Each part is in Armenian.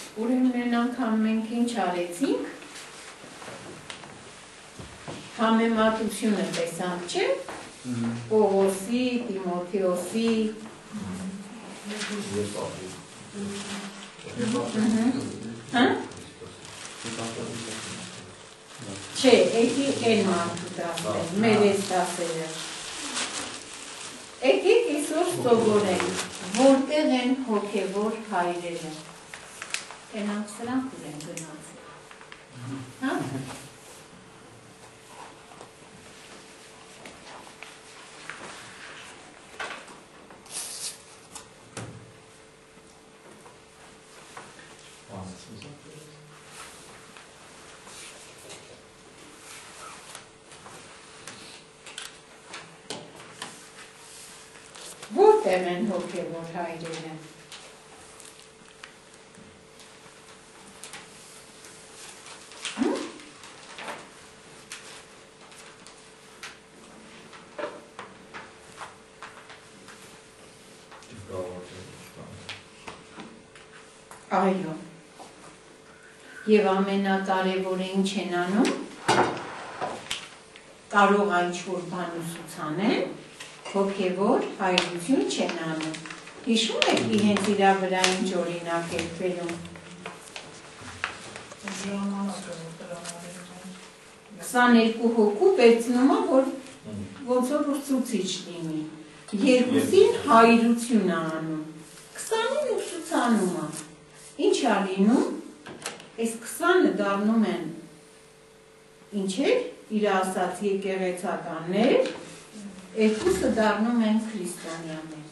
Ուրեմն անգամ մենք ինչ արեցինք, համեմատությունը տեսանք, չէ, Պողոսի, Տիմոթեոսի, չէ, եկեք են մարդու դասեր, մեր ես դասերը, եկեք այսօր սովորենք, որտեղ են հոգևոր հայրերը, ենանք սրանք ուր են գնացել, որտեղ են հոգևոր հայրերը, այո, և ամենակարևորը ինչ են անում, կարող ինչ-որ բան ուսուցանեն, հոգևոր հայրություն չեն անում, հիշում եք իրենց իրա վրա ինչ օրինակ եք բերում, 22 հոգու վերցնում է, որ ոնց որ ուսուցիչ լինի, երկուսին հայրություն է անում, 20-ին ուսուցանում է, ինչ է լինում, այս 20-ը դառնում են, ինչ էր, իր ասած եկեղեցականներ, երկուսը դառնում են քրիստոնյաներ։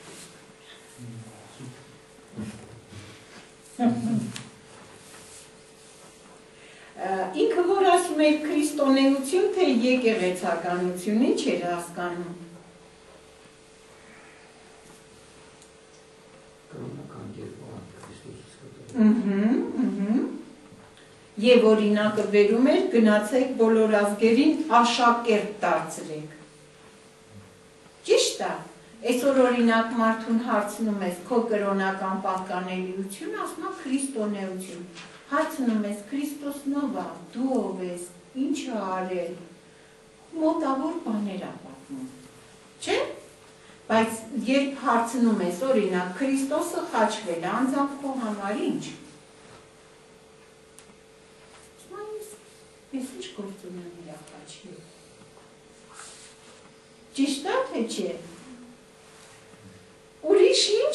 Ինքը որ ասում է քրիստոնեություն, թե եկեղեցականություն, ինչ էր հասկանում։ Եվ օրինակը վերում էր, գնացեք բոլոր ազգերին աշակերտ դարձրեք։ Ճիշտ է, այսօր օրինակ մարդուն հարցնում ես քո կրոնական պատկանելիություն, ասում է քրիստոնեություն, հարցնում ես Քրիստոսն ով է, դու ով ես, ինչ է արել, մոտավոր բաներ է պատմում, չէ՞, բայց երբ հարցնում ես օրինակ Քրիստոսը խաչվել է, անձամբ քո համար ինչ, ես ինչ գործում եմ իր խաչվել, ճիշտ է, թե չէ, ուրիշ ինչ,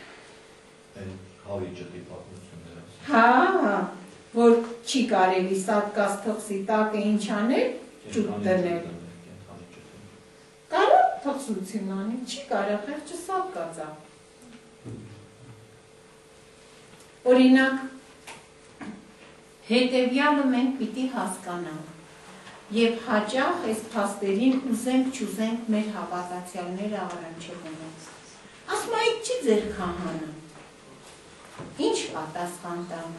Հավի ջտի պատմությունները, հա, որ չի կարելի սատկած թխսի տակը ինչ անել, ջուտ դնել, կարող թխսություն անի, չի կարող, խեղճը սատկած է, օրինակ, հետևյալը մենք պիտի հասկանանք և հաճախ այս փաստերին ուզենք չուզենք մեր հավատացյալները առնչվում ասում այդ չի ձեր քահանը ինչ պատասխան տանք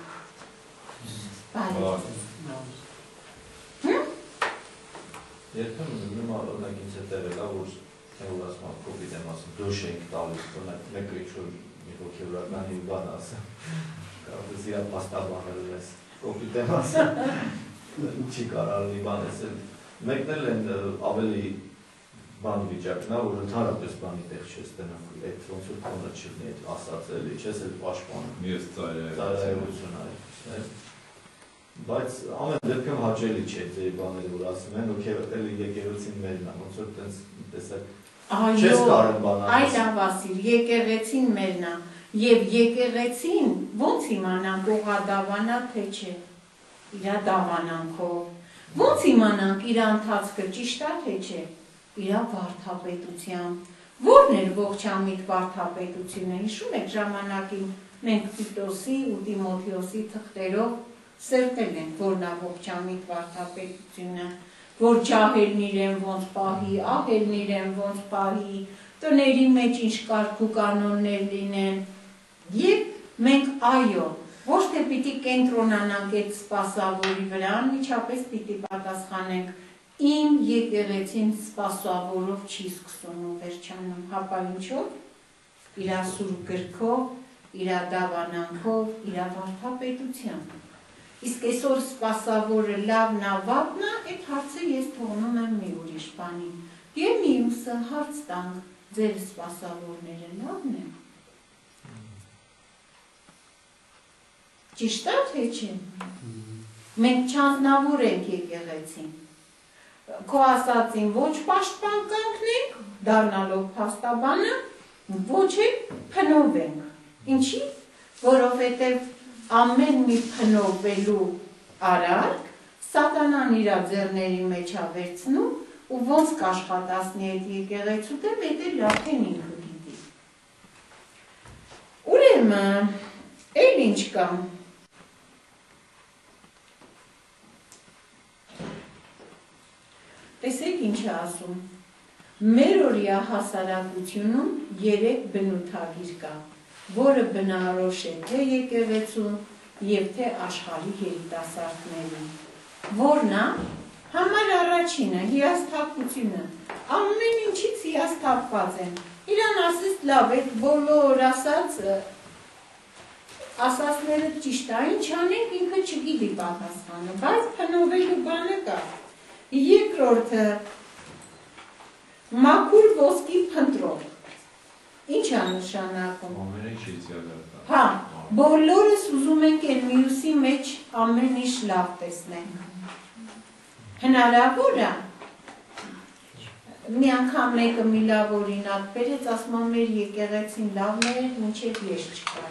երբեմն նման օրինակ ինձ է տեղել որ ասում կոպիտ եմ ասում դոշ ենք տալիս մեկը ինչ-որ մի հոգևորական մի բան ասում կարող ես իրա պաստաբանելու ես կոպիտ եմ ասում, չի կարալ մի բան էսել, մեկն էլ են ավելի բան վիճակն է, որ ընդհանրապես բանի տեղ չես տնամ, այդ ոնց որ տոնը չլինի, այդ ասած էլի, չես էլ պաշտպանում, ծայրայություն այլ, բայց ամեն դեպքում հաճելի չէ ձեր բաները, որ ասում են, էլի եկեղեցին մերն է, ոնց որ տենց տեսակ չես կարում բան ասել։ Այլ ավասիր, եկեղեցին մերն է, և եկեղեցին ոնց իմանանք ուղադավանա թե չէ, իրա դավանանքով, ոնց իմանանք իրա ընթացքը ճիշտ է թե չէ, իրա վարդապետությամբ, որն էր ողջամիտ վարդապետությունը, հիշում եք ժամանակին մենք Տիտոսի ու Տիմոթեոսի թղթերով սերտել ենք, որն է ողջամիտ վարդապետությունը, որ ջահելն իրեն ոնց պահի, ահելն իրեն ոնց պահի, տների մեջ ինչ կարգ ու կանոններ լինեն, և մենք այո, ոչ թե պիտի կենտրոնանանք այդ սպասավորի վրա, անմիջապես պիտի պատասխանենք իմ եկեղեցին սպասավորով չի սկսում ու վերջանում, հապա ինչով, իր սուրբ գրքով իր դավանանքով, իր վարդապետությամբ։ Իսկ այսօր սպասավորը լավն է, վատն է, այդ հարցը ես թողնում եմ մի ուրիշ բանի։ Եվ մյուսը հարց տանք, ձեր սպասավորները լավն են։ Ճիշտ է, թե չէ։ Մենք չանձնավոր ենք եկեղեցին։ Քո ասածին ոչ պաշտպան կանգնենք, դառնալով փաստաբանը, ոչ էլ փնովենք։ Ինչի՞, որովհետև ամեն մի փնովելու արարք սատանան իր ձեռների մեջ է վերցնում ու ոնց կաշխատացնի այդ եկեղեցու դեմ, այդ էլ արդեն ինքը գիտի։ Ուրեմն, էլ ինչ կա։ Տեսեք ինչ է ասում։ Մեր օրյա հասարակությունում 3 բնութագիր կա, որը բնորոշ է թե եկեղեցուն եւ թե աշխարհի երիտասարդներին։ Որն է? Համար առաջինը հիասթափությունը։ Ամեն ինչից հիասթափված են։ Իրան ասես լավ, այդ բոլոր ասածները ճիշտ է, ինչ անենք ինքը չգիտի պատասխանը, բայց փնովելու բանը կա։ Երկրորդը մաքուր ոսկի փնտրող։ Ինչ է նշանակում։ Ամեն ինչից յադարդա։ Հա, բոլորս ուզում ենք այն մյուսի մեջ ամեն ինչ լավ տեսնենք։ Հնարավոր է։ Մի անգամ մեկը մի լավ օրինակ բերեց, ասում է մեր եկեղեցին լավն էր, մինչև ես չկար։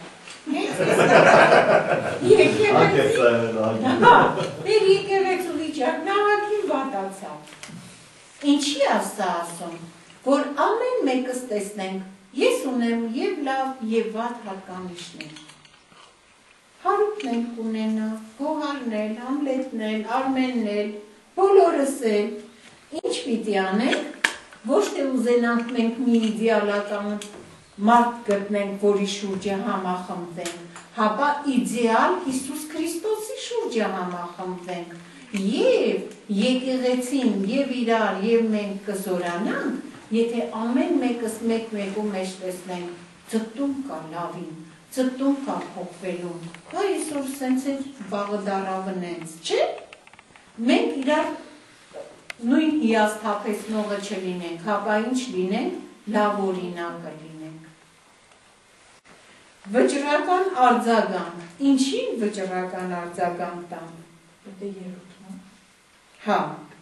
Մեր եկեղեցու վիճակն ահագին վատացավ։ Ինչի է սա ասում, որ ամեն մեկս տեսնենք, ես ունեմ և լավ, և վատ հատկանիշներ։ Հարութն ենք ունենա, Գոհարն էլ, Համլետն էլ, Արմենն էլ, բոլորս էլ, ինչ պիտի անենք, ոչ թե ուզենանք մենք մի իդեալական մարդ գտնենք, որի շուրջը համախմբվենք, հապա իդեալ Հիսուս Քրիստոսի շուրջը համախմբվենք, և եկեղեցին, և իրար, և մենք կզորանանք, եթե ամեն մեկս մեկ-մեկու մեջ տեսնենք, ձգտում կա լավին, ձգտում կա փոխվելուն, հա այսօր սենց էր վաղը դարավը նենց, չէ՞, մենք իրար նույն հիասթափեցնողը չլինենք, հապա ինչ լինենք, լավ օրինակը լինենք։ Վճռական արձագանք, ինչին վճռական արձագանք տանք։ Դե երրորդն է։ Հա։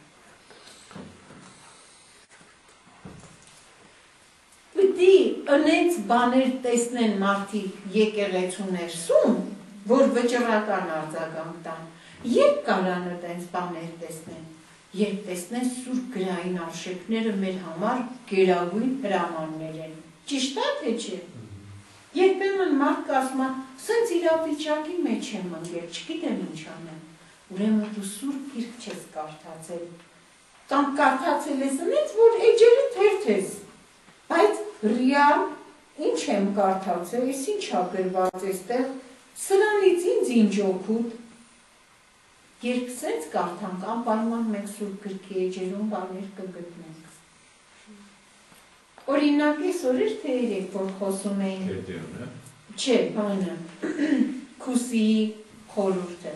Պիտի ընենց բաներ տեսնեն մարդիկ եկեղեցու ներսում, որ վճռական արձագանք տան։ Երբ կարան այդպես բաներ տեսնեն։ Երբ տեսնեն սուրբ գրային արժեքները մեր համար գերագույն հրամաններ են։ Ճիշտ է, թե չէ։ Երբեմն մարդը ասում է, սենց իրավիճակի մեջ եմ ընկել, չգիտեմ ինչ անեմ։ Ուրեմն դու սուրբ գիրք չես կարդացել։ Կամ կարդացել ես ընենց, որ էջերը թերթես։ Բայց ռեալ ինչ եմ կարդացել, ես ինչ ա գրված էստեղ, սրանից ինձ օգուտ։ Երբ սենց կարդանք, անպայման մենք սուրբ գրքի էջերում բաներ կգտնենք։ Օրինակ այսօր էր թե երեք, որ խոսում էին։ Չէ, բանը, Քուսիի խորհուրդը։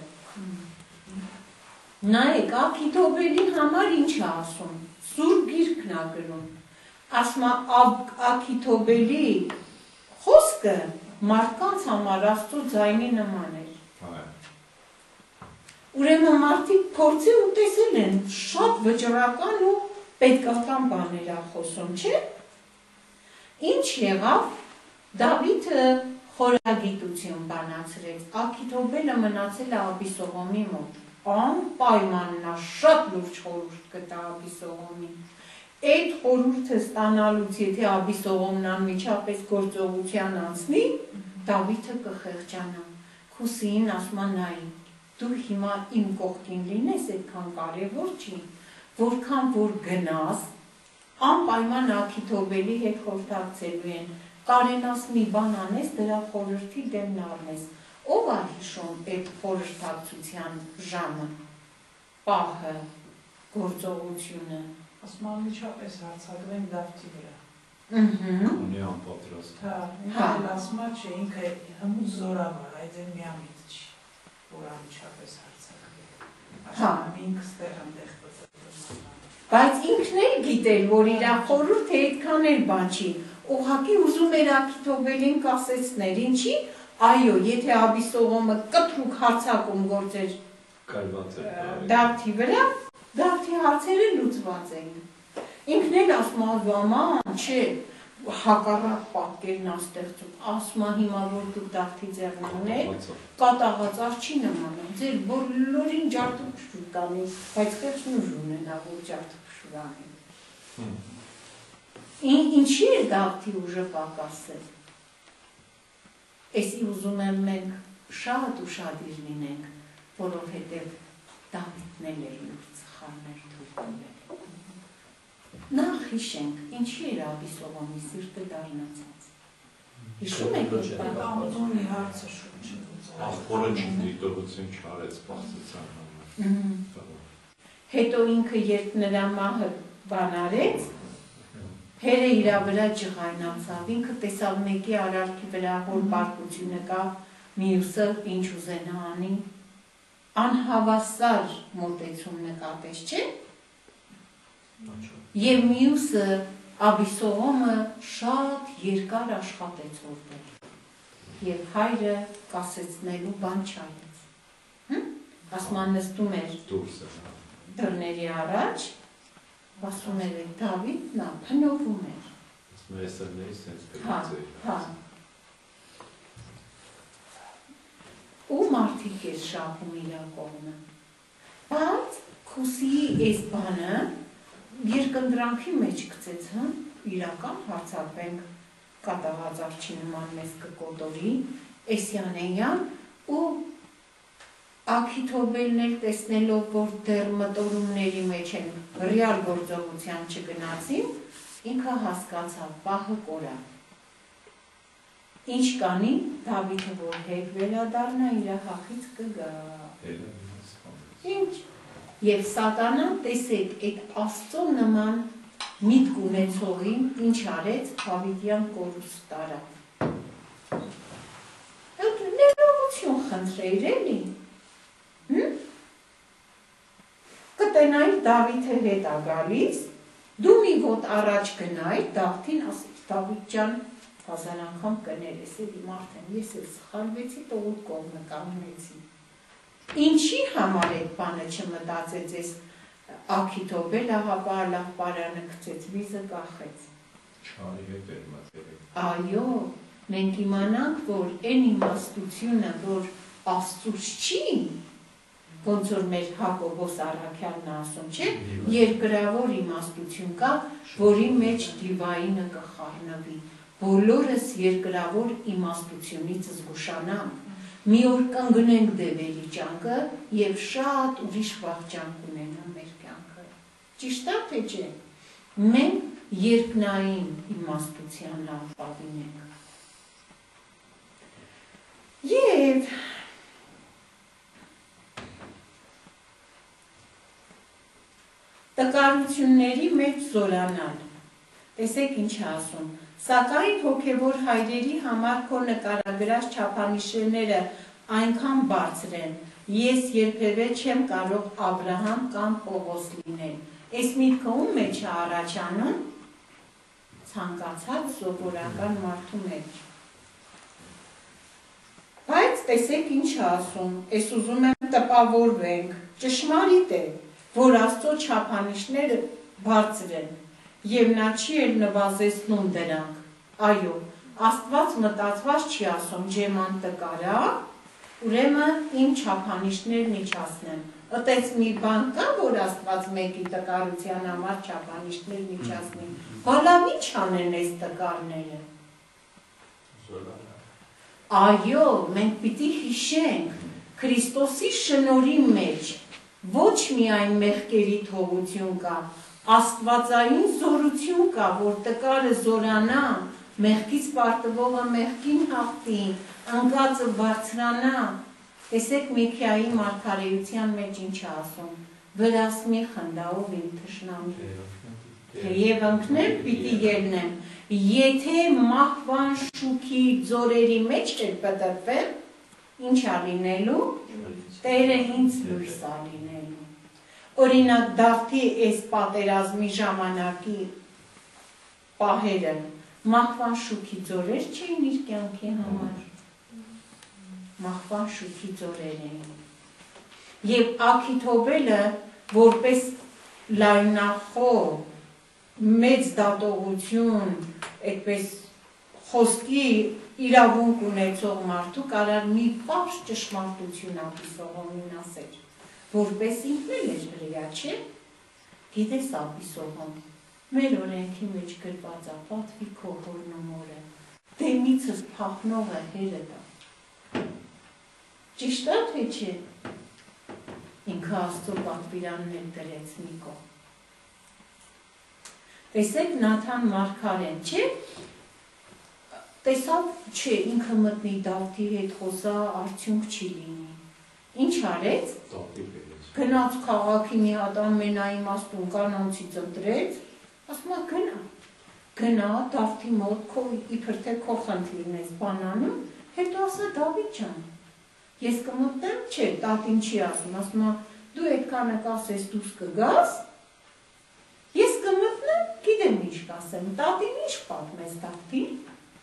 Նայեք, Աքիթոբելի համար ինչ է ասում, սուրբ գիրքն է գրում։ Ասում է Աքիթոբելի խոսքը մարդկանց համար Աստծո ձայնի նման էր։ Ուրեմն մարդիկ փորձել ու տեսել են շատ վճռական ու պետքական բաներ ա խոսում, չէ՞։ Ինչ եղավ, Դավիթը խորագիտություն բանացրեց, Աքիթոբելը մնացել է Աբիսողոմի մոտ, անպայման նա շատ լուրջ խորհուրդ կտա Աբիսողոմին։ Այդ խորհուրդը ստանալուց, եթե Աբիսողոմն անմիջապես գործողության անցնի, Դավիթը կխեղճանա։ Քուսիին ասում է նայի, դու հիմա իմ կողքին լինես, այդքան կարևոր չի, որքան որ գնաս, անպայման Աքիթոբելի հետ խորհրդակցելու են, կարենաս մի բան անես, դրա խորհրդի դեմն առնես, ով է հիշում այդ խորհրդակցության ժամը, պահը, գործողությունը։ Ասում անմիջապես հարձակվենք Դավթի վրա։ Ունի անպատրաստ։ Հա, ասում է, չէ, ինքը հմուտ զորավար, այդ է միամիտ չի, որ անմիջապես հարձակվի։ Աշխարհում ինքը ստեղ այնտեղ բծել։ Բայց ինքն էլ գիտեր, որ իր խորհուրդը այդքան էլ բան չի, ուղղակի ուզում էր Աքիթոբելին կասեցնել, ինչի, այո, եթե Աբիսողոմը կտրուկ հարձակում գործեր Դավթի վրա, Դավթի հարցերը լուծված էին։ Ինքն էլ ասում է, աման, չէ, հակառակ պատկերն աստեղծում, ասում է հիմա որ դուք Դավթի ձեռնն եք, կատաղած արջի նման, ձեր բոլորին ջարդուփշուր կանի, բայց խեղճ ուժ ունենա, որ ջարդուփշուր անի։ Ինչի է Դավթի ուժը պակասել։ Էսի ուզում եմ մենք շատ ուշադիր լինենք, որովհետև Դավիթն էլ էր իր սխալներ թույլ։ Նախ հիշենք, ինչի էր Աբիսողոմի սիրտը դառնացած։ Հիշում եք այդ բանը։ Ամուզունի հարցը շուտ չի։ Ախորը դիտողություն չարեց պաստեցան համար։ Հետո ինքը երբ նրա մահը բան արեց, հերը իրա վրա ջղայնացավ, ինքը տեսավ մեկի արարքի վրա հոր բարկությունը կա, մյուսը ինչ ուզենա անի, անհավասար մոտեցում նկատեց, չէ՞։ Եվ մյուսը Աբիսողոմը շատ երկար աշխատեց որտեղ։ Եվ հայրը կասեցնելու բան չարեց։ Ասման նստում էր դռների առաջ, ասում էր Դավիթն է, փնովում էր։ Ասում էր սերների սենց կգծեր։ Հա։ Ու մարդիկ էր շահում իրա կողմը։ Բայց Քուսիի այս բանը երկնդրանքի մեջ գցեց, իրական հարձակվենք կատաղած արջի նման մեզ կկոտորի, Էսյանեյան ու Աքիթոբելն էլ տեսնելով, որ դեռ մտորումների մեջ են ռեալ գործողության չգնացին, ինքը հասկացավ, պահը կորա։ Ինչ կանի, Դավիթը որ հետ վերադառնա, իր հախից կգա։ Ինչ։ Եվ սատանան տեսեք, այդ Աստծո նման միտք ունեցողին ինչ արեց, Դավիթյան կորուս տարավ։ Ներողություն խնդրեիր էլի։ Կտենայր Դավիթը հետ է գալիս, դու մի ոտ առաջ գնայր, Դավթին ասեց, Դավիթ ջան, 1000 անգամ կներես, էլի մարդեմ, ես էլ սխալվեցի, տողուտ կողմը կանգնեցի։ Ինչի համար այդ բանը չմտածեց ես Աքիթոբելը, հապա լավ պարանը գցեց, վիզը կախեց։ Չարի հետ էր մտերել։ Այո, մենք իմանանք, որ այն իմաստությունը, որ Աստծուց չի, ոնց որ մեր Հակոբոս Առաքյալն ասում, չէ, երկրավոր իմաստություն կա, որի մեջ դիվայինը կխառնվի։ Բոլորս երկրավոր իմաստությունից զգուշանանք, մի օր կընկնենք դեպերի ճանկը եւ շատ ուրիշ վաղճանք ունենա մեր կյանքը։ Ճիշտ է թե չէ։ Մենք երկնային իմաստության ապավին ենք։ Եվ տկարությունների մեջ զորանալ։ Տեսեք ինչ ասում։ Սակայն հոգևոր հայրերի համար քո նկարագրած չափանիշները այնքան բարձր են, ես երբևէ չեմ կարող Աբրահամ կամ Պողոս լինել։ Այս միտքը ում մեջ է առաջանում, ցանկացած սովորական մարդու մեջ։ Բայց տեսեք ինչ է ասում, ես ուզում եմ տպավորվենք, ճշմարիտ է, որ Աստծո չափանիշները բարձր են, և նա չի էլ նվազեցնում դրանք, այո, Աստված մտածված չի ասում ջեման տկարա, ուրեմն իմ չափանիշներն իջացնեմ, ըտեց մի բան կա, որ Աստված մեկի տկարության համար չափանիշներն իջացնի, հալավ ինչ անեն այս տկարները, այո, մենք պիտի հիշենք, Քրիստոսի շնորհի մեջ ոչ միայն մեղքերի թողություն կա, Աստվածային զորություն կա, որ տկարը զորանա, մեղքից պարտվողը մեղքին հաղթի, ընկածը բարձրանա։ Տեսեք Միքիայի մարգարեության մեջ ինչ է ասում, վրաս մի խնդա ով իմ թշնամի։ Թեև ընկնեմ, պիտի ելնեմ։ Եթե մահվան շուքի ձորերի մեջ էլ պտտվեմ, ինչ ա լինելու, Տերը ինձ լույս ա լինելու։ Օրինակ Դավթի այս պատերազմի ժամանակի պահերը մահվան շուքի ձորեր չէին իր կյանքի համար։ Մահվան շուքի ձորեր էին։ Եվ Աքիթոբելը որպես լայնախոհ, մեծ դատողություն, այդպես խոսքի իրավունք ունեցող մարդու կարար մի պարզ ճշմարտություն Աբիսողոմին ասել, որպես ինքն էլ էր հրեա, չէ՞։ Գիտես Աբիսողոմ, մեր օրենքի մեջ գրված է պատվի քո հորն ու մորը, դեմիցս փախնողը հերդ է։ Ճիշտ է թե չէ։ Ինքը Աստծո պատվիրանն էլ դրեց մի կողմ։ Տեսեք Նաթան Մարգարեն, չէ՞։ Տեսավ, չէ, ինքը մտնի Դավթի հետ խոսա, արդյունք չի լինի։ Ինչ արեց։ Գնաց քաղաքի մի հատ ամենաիմաստուն կանանցից ընտրեց, ասում է գնա։ Գնա Դավթի մոտ, իբր թե քո խնդիրն ես բանանում, հետո ասա Դավիթ ջան, ես կմտնեմ, չէ, տատին չի ասում է դու այդքանը կասես դուս կգաս, ես կմտնեմ, գիտեմ ինչ կասեմ, տատին ինչ պատմես Դավթին։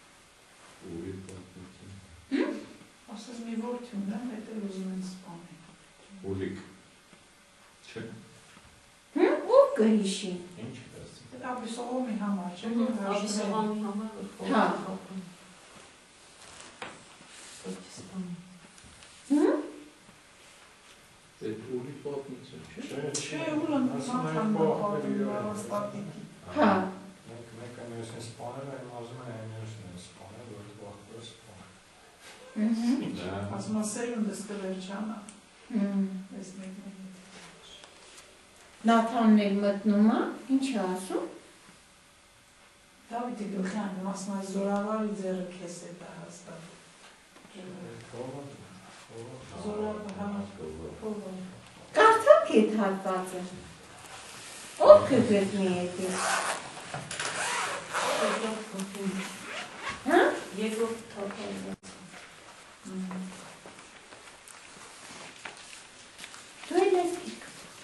Ասես մի որդի ունեմ, հետ էլ ուզում են սպանել։ Ուլիկ։ Չէ։ Ով կհիշի։ Ինչ կասի։ Դա Աբիսողոմի համար, չէ՞։ Աբիսողոմի համար։ Հա։ Այդ ուլիկ պատմություն, չէ։ Չէ, ուրն Նաթան Մարգարեն։ Հա։ Մեկը մյուսին սպանել է, ասում են մյուսին սպանել, որ բախտը սպանել։ Ասում է սերունդս կվերջանա։ Ես մեկն Նաթանն էլ մտնում է, ինչ է ասում։ Դավիթի գլխի անում, ասում է զորավարի ձեռը քեզ է դա հաստատ։ Զորավար համար։ Կարդաք այդ հատվածը։ Ով կգտնի այդպես։ Հա։ Երկրորդ թափանցը։ Դու էլ ես գիտք։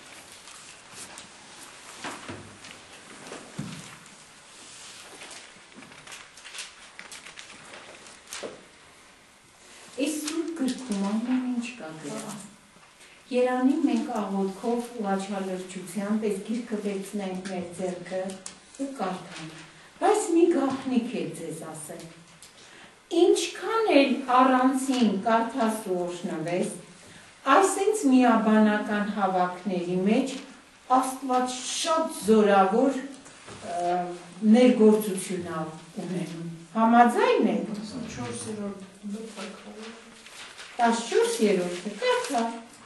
Այս սուրբ գրքում ամեն ինչ կա գրված։ Երանի մենք աղոթքով ու աչալրջությամբ այս գիրքը վերցնենք մեր ձեռքը ու կարդանք։ Բայց մի գաղտնիք է ձեզ ասել։ Ինչքան էլ առանցին կարդաս ու օրհնվես, այսինչ միաբանական հավաքների մեջ Աստված շատ զորավոր ներգործություն ունենում։ Համաձայն եք։ 14-րդ դեպքը։ 14-րդը կարդա։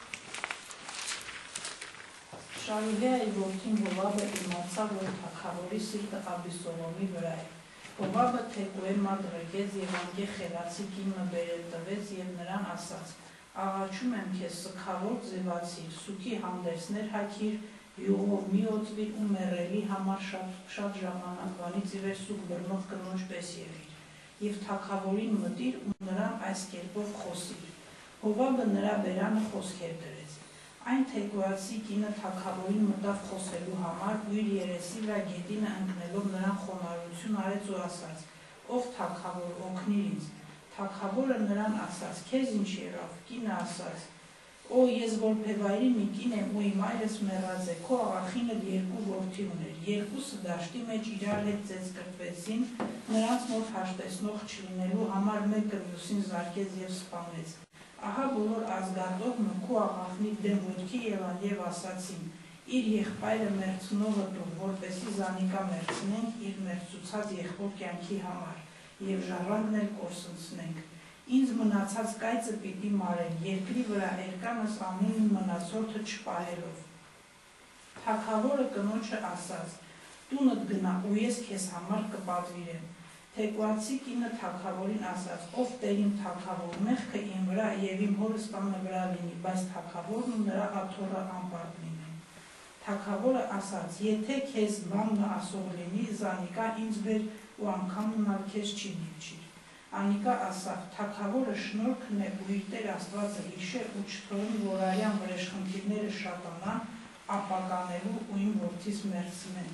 Շայլեայի որդին Հովաբը իմացավ, որ թագավորի սիրտը Աբիսողոմի վրա է։ Հովաբը թեկուհի մադրգեց և անգե խելացի կինը բերել տվեց և նրան ասաց. «Աղաչում եմ քեզ, սգավոր ձևացիր, սուքի հանդերձներ հագիր, յուղով մի օծվիր ու մեռելի համար շատ ժամանակվանից ի վեր սուք բռնող կնոջ պես եղիր, և թագավորին մտիր ու նրան այս կերպով խոսիր»։ Հովաբը նրա բերանը խոսքեր դրեց։ Այն թեկուհացի կինը թագավորին մտավ խոսելու համար ու իր երեսի վրա գետինը ընկնելով նրան խոնարհություն արեց ու ասաց. «Ով թագավոր, օգնիր ինձ»։ Թագավորը նրան ասաց. «Քեզ ինչ եղավ»։ Կինը ասաց. «Օ, ես որբևայրի մի կին եմ ու իմ այրս մեռած է, քո աղախինը երկու որդի ուներ, երկուսը դաշտի մեջ իրար հետ ծեծ կրտվեցին, նրանց մոտ հաշտեսնող չլինելու համար մեկը մյուսին զարկեց և սպանեց։ Ահա բոլոր ազգատողը քո աղախնի դեմ ոտքի ելան և ասացին. իր եղբայրը մերձնողը տուր, որպեսզի զանիկա մերձնենք իր մերձուցած եղբոր կյանքի համար և ժառանգն էլ կորսնցնենք։ Ինձ մնացած կայծը պիտի մարեն, երկրի վրա էրկանս անին մնացորդը չպահելով»։ Թագավորը կնոջը ասաց. «Տունդ գնա ու ես քեզ համար կպատվիրեմ»։ Թեկուհացի կինը թագավորին ասաց. «Ով Տերիմ թագավոր, մեղքը իմ վրա և իմ հորս տանը վրա լինի, բայց թագավորն ու նրա աթոռը անպարտ լինեն»։ Թագավորը ասաց. Եթե քեզ բանը ասող լինի, Զանիկա ինձ բեր ու անգամ ունալ քեզ չի դիպչիր։ Անիկա ասավ. Թագավորը շնորհքն է ու իր Տեր Աստվածը հիշե ու չթողնի, որ արյան վրեժխնդիրները շատանան, ապականելու ու իմ որդիս մերձնեն։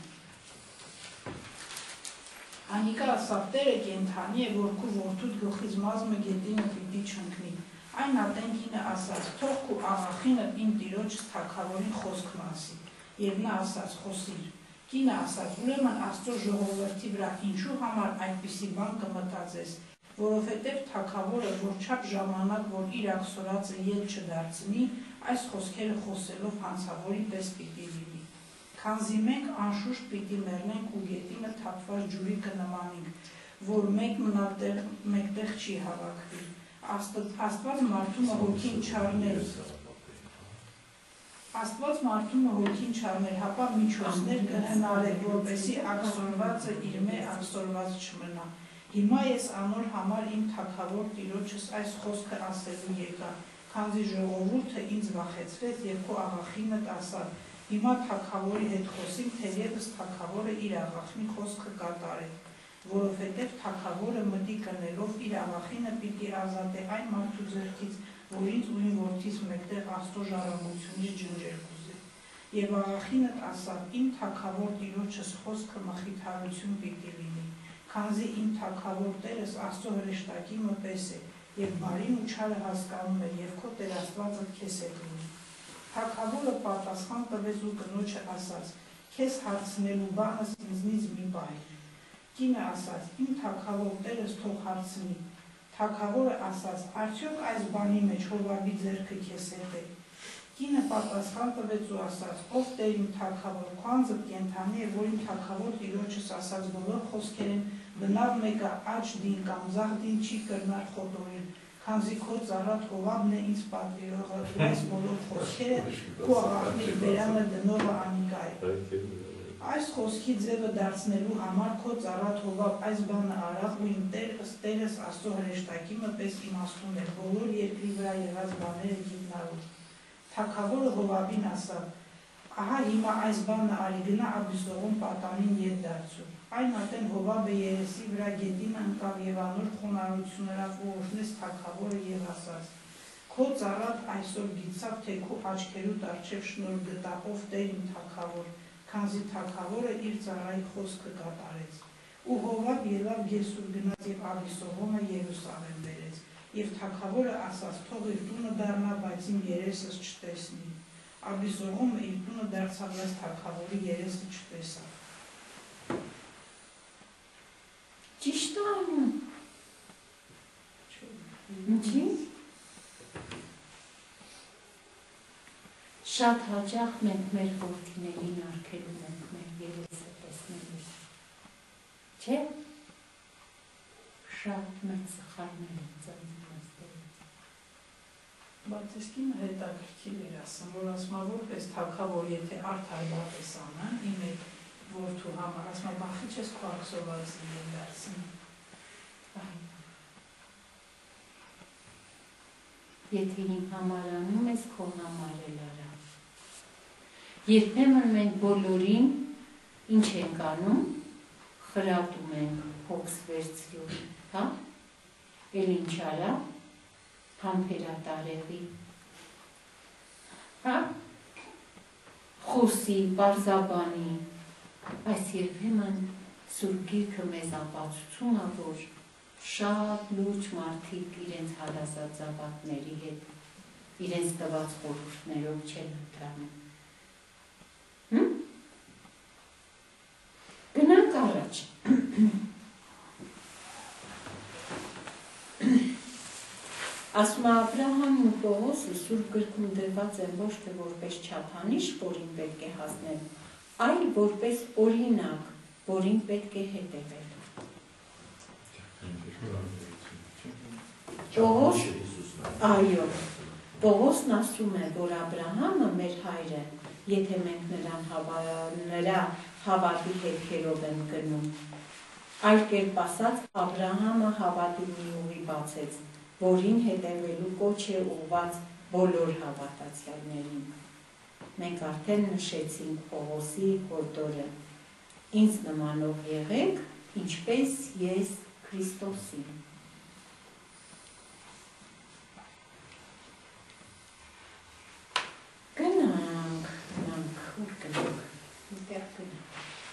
Անիկա ասավ. Տերը կենդանի է, որ քու որդուդ գլխից մազմը գետինը պիտի չընկնի։ Այն ատենքինը ասաց. Թող քու աղախինդ իմ տիրոջս թագավորին խոսքն ասի։ Եվ նա ասաց. Խոսիր։ Կինը ասաց. Ուրեմն Աստծո ժողովրդի վրա ինչու համար այդպիսի բան կմտածես, որովհետև թագավորը որչափ ժամանակ, որ իր աքսորածը ելք չդարձնի, այս խոսքերը խոսելով հանցավորի պես պիտի լինի։ Քանզի մենք անշուշտ պիտի մեռնենք ու գետինը թափված ջուրի կնմանենք, որ մեկ մեկտեղ չի հավաքվի։ Աստված մարդումը հոգին չառներ, հապա միջոցներ կհնարել, որպեսզի աքսորվածը իր մեր աքսորված չմնա։ Հիմա ես անոր համար իմ թագավոր տիրոջս այս խոսքը ասելու եկա, քանզի ժողովուրդը ինձ վախեցրեց եւ քո աղախինդ ասավ. Հիմա թագավորի հետ խոսենք, թեևս թագավորը իր աղախնի խոսքը կատարե, որովհետև թագավորը մտի կնելով իր աղախինը պիտի ազատե այն մարդու ձեռքից, որ ինձ ու իմ որդիս մեկտեղ Աստծո ժառանգությունից ջնջեր կուզե։ Եվ աղախինդ ասավ. Իմ թագավոր տիրոջս խոսքը մխիթարություն պիտի լինի, քանզի իմ թագավոր Տերս Աստծո հրեշտակի մպես է, եւ բարին ու չարը հասկանում է, եւ քո Տեր Աստվածդ քեզ հետ լինի։ Թագավորը պատասխան տվեց ու կնոջը ասաց. Քեզ հարցնելու բանս ինձնից մի բայր։ Կինը ասաց. Իմ թագավոր Տերս թող հարցնի։ Թագավորը ասաց. Արդյոք այս բանի մեջ Հովաբի ձեռքը քեզ հետ է։ Կինը պատասխան տվեց ու ասաց. Ով Տեր իմ թագավոր, քո անձդ կենդանի է, որ իմ թագավոր տիրոջս ասած բոլոր խոսքերեն բնավ մեկը աճ դին կամ զաղ դին չի կրնար խոտորել, քանզի քո ծառատ Հովաբն է ինձ պատվիրողը, ու այս բոլոր խոսքերը քո աղախնի բերանը դնողը Անիկա է։ Այս խոսքի ձևը դարձնելու համար քո ծառատ Հովաբ այս բանը արավ ու իմ Տերս Աստծո հրեշտակի մպես իմաստուն էր բոլոր երկրի վրա եղած բաները գիտնալու։ Թագավորը Հովաբին ասավ. Ահա հիմա այս բանը արի գնա Աբիսողում պատանին ետ դարձու։ Այն ատեն Հովաբը երեսի վրա գետին ընկավ եւ անոր խոնարհություններով օրհնեց թագավորը եւ ասաց. Քո ծառատ այսօր գիտավ, թե քո աչքերուդ առջև շնորհ գտա, ով Տեր իմ թագավոր, քանզի թագավորը իր ծառայի խոսքը կատարեց։ Ու Հովաբ ելավ Գեսուր գնաց եւ Աբիսողոմը Երուսաղեմ բերեց։ Եվ թագավորը ասաց. թող իր տունը դառնա, բայց իմ երեսս չտեսնի։ Աբիսողոմը իր տունը դարձավ, բայց թագավորի երեսը չտեսավ։ Ճիշտ է անում։ Ինչի՞։ Շատ հաճախ մենք մեր որդիներին արգելում ենք մեր երեսը տեսնելու։ Չէ՞։ Շատ մեծ սխալներ են ծնվում այստեղից։ Բայց ես կինը հետաքրքիր էր ասում, որ ասում որպես թագավոր, եթե արդար բատես անան, իմ այդ որդու համար, ասում բախի չես քո աքսորվածի են դարձին։ Եթե իմ համար անում ես, քո համար էլ արա։ Երբեմն մենք բոլորին ինչ ենք անում, խրատում ենք հոգս վերցրու, հա, էլ ինչ արա, համբերատարեղի, հա, խոսի, պարզաբանի, այս երբեմն Սուրբ Գիրքը մեզ ապացուցում է, որ շատ լուրջ մարդիկ իրենց հարազատ զավակների հետ իրենց տված խորհուրդներով չեն ընթանում։ Գնանք առաջ։ Ասում է Աբրահամն ու Պողոսը Սուրբ Գրքում դրված են ոչ թե որպես չափանիշ, որին պետք է հասնել, այլ որպես օրինակ, որին պետք է հետևել։ Պողոս, այո, Պողոսն ասում է, որ Աբրահամը մեր հայրը, եթե մենք նրա հավատի հետքերով ենք գնում, այլ կերպ ասած Աբրահամը հավատի մի ուղի բացեց, որին հետևելու կոչ է ուղղված բոլոր հավատացյալներին։ Մենք արդեն նշեցինք Պողոսի հորդորը։ Ինձ նմանով եղեք, ինչպես ես Քրիստոսին։ Գնանք, ուր գնանք, ուտեղ գնանք։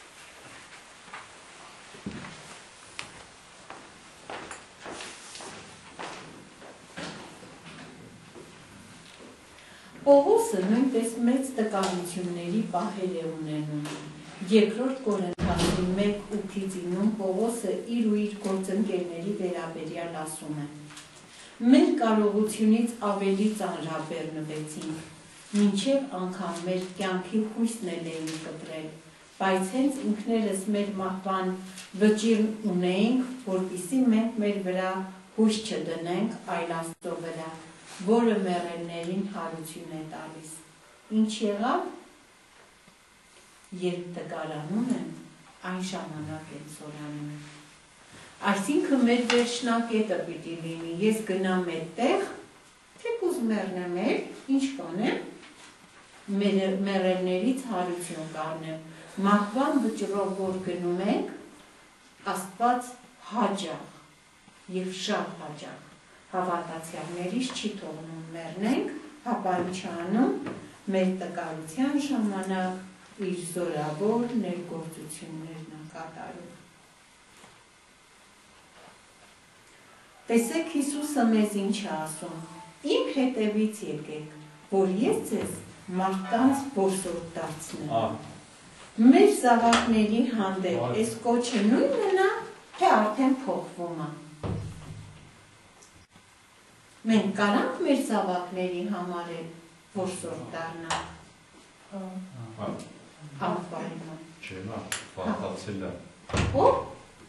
Պողոսը նույնպես մեծ տկարությունների պահեր է ունենում։ Երկրորդ Կորինթացի 1:8-ում Պողոսը իր ու իր գործընկերների վերաբերյալ ասում է. Մեր կարողությունից ավելի ծանրաբեռնվեցինք, մինչև անգամ մեր կյանքի հույսն էլ էին կտրել, բայց հենց ինքներս մեր մահվան վճիռն ունեինք, որպեսզի մենք մեր վրա հույս չդնենք, այլ Աստծո վրա, որը մեռելներին հարություն է տալիս։ Ինչ եղավ? Երբ տկարանում են, այն ժամանակ են զորանում։ Այսինքն մեր վերջնակետը պիտի լինի, ես գնամ այդտեղ, թեկուզ մեռնեմ, ինչ կանեմ, մեռելներից հարություն կառնեմ։ Մահվան վճռով որ գնում ենք, Աստված հաճախ եւ շատ հաճախ հավատացյալներից չի թողնում մեռնենք, հապա ինչ անում, մեր տկարության ժամանակ իր զորավոր ներգործություններն է կատարում։ Տեսեք Հիսուսը մեզ ինչ է ասում. Իմ հետևից եկեք, որ ես ձեզ մարդկանց որսորդ դարձնեմ։ Մեր զավակների հանդեպ այս կոչը նույնն է, թե արդեն փոխվում է։ Մենք կարանք մեր զավակների համար էլ որսորդ դառնալ։ Անպայման։ Չեմա, պատացել է։ Ո՞վ։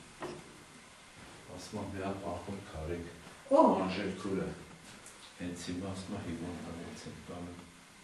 Ասում եմ, միա պախոտ կարեք, անժել քուրը, հենց հիմա ասում եմ, հիվան հանեց ենք տանում։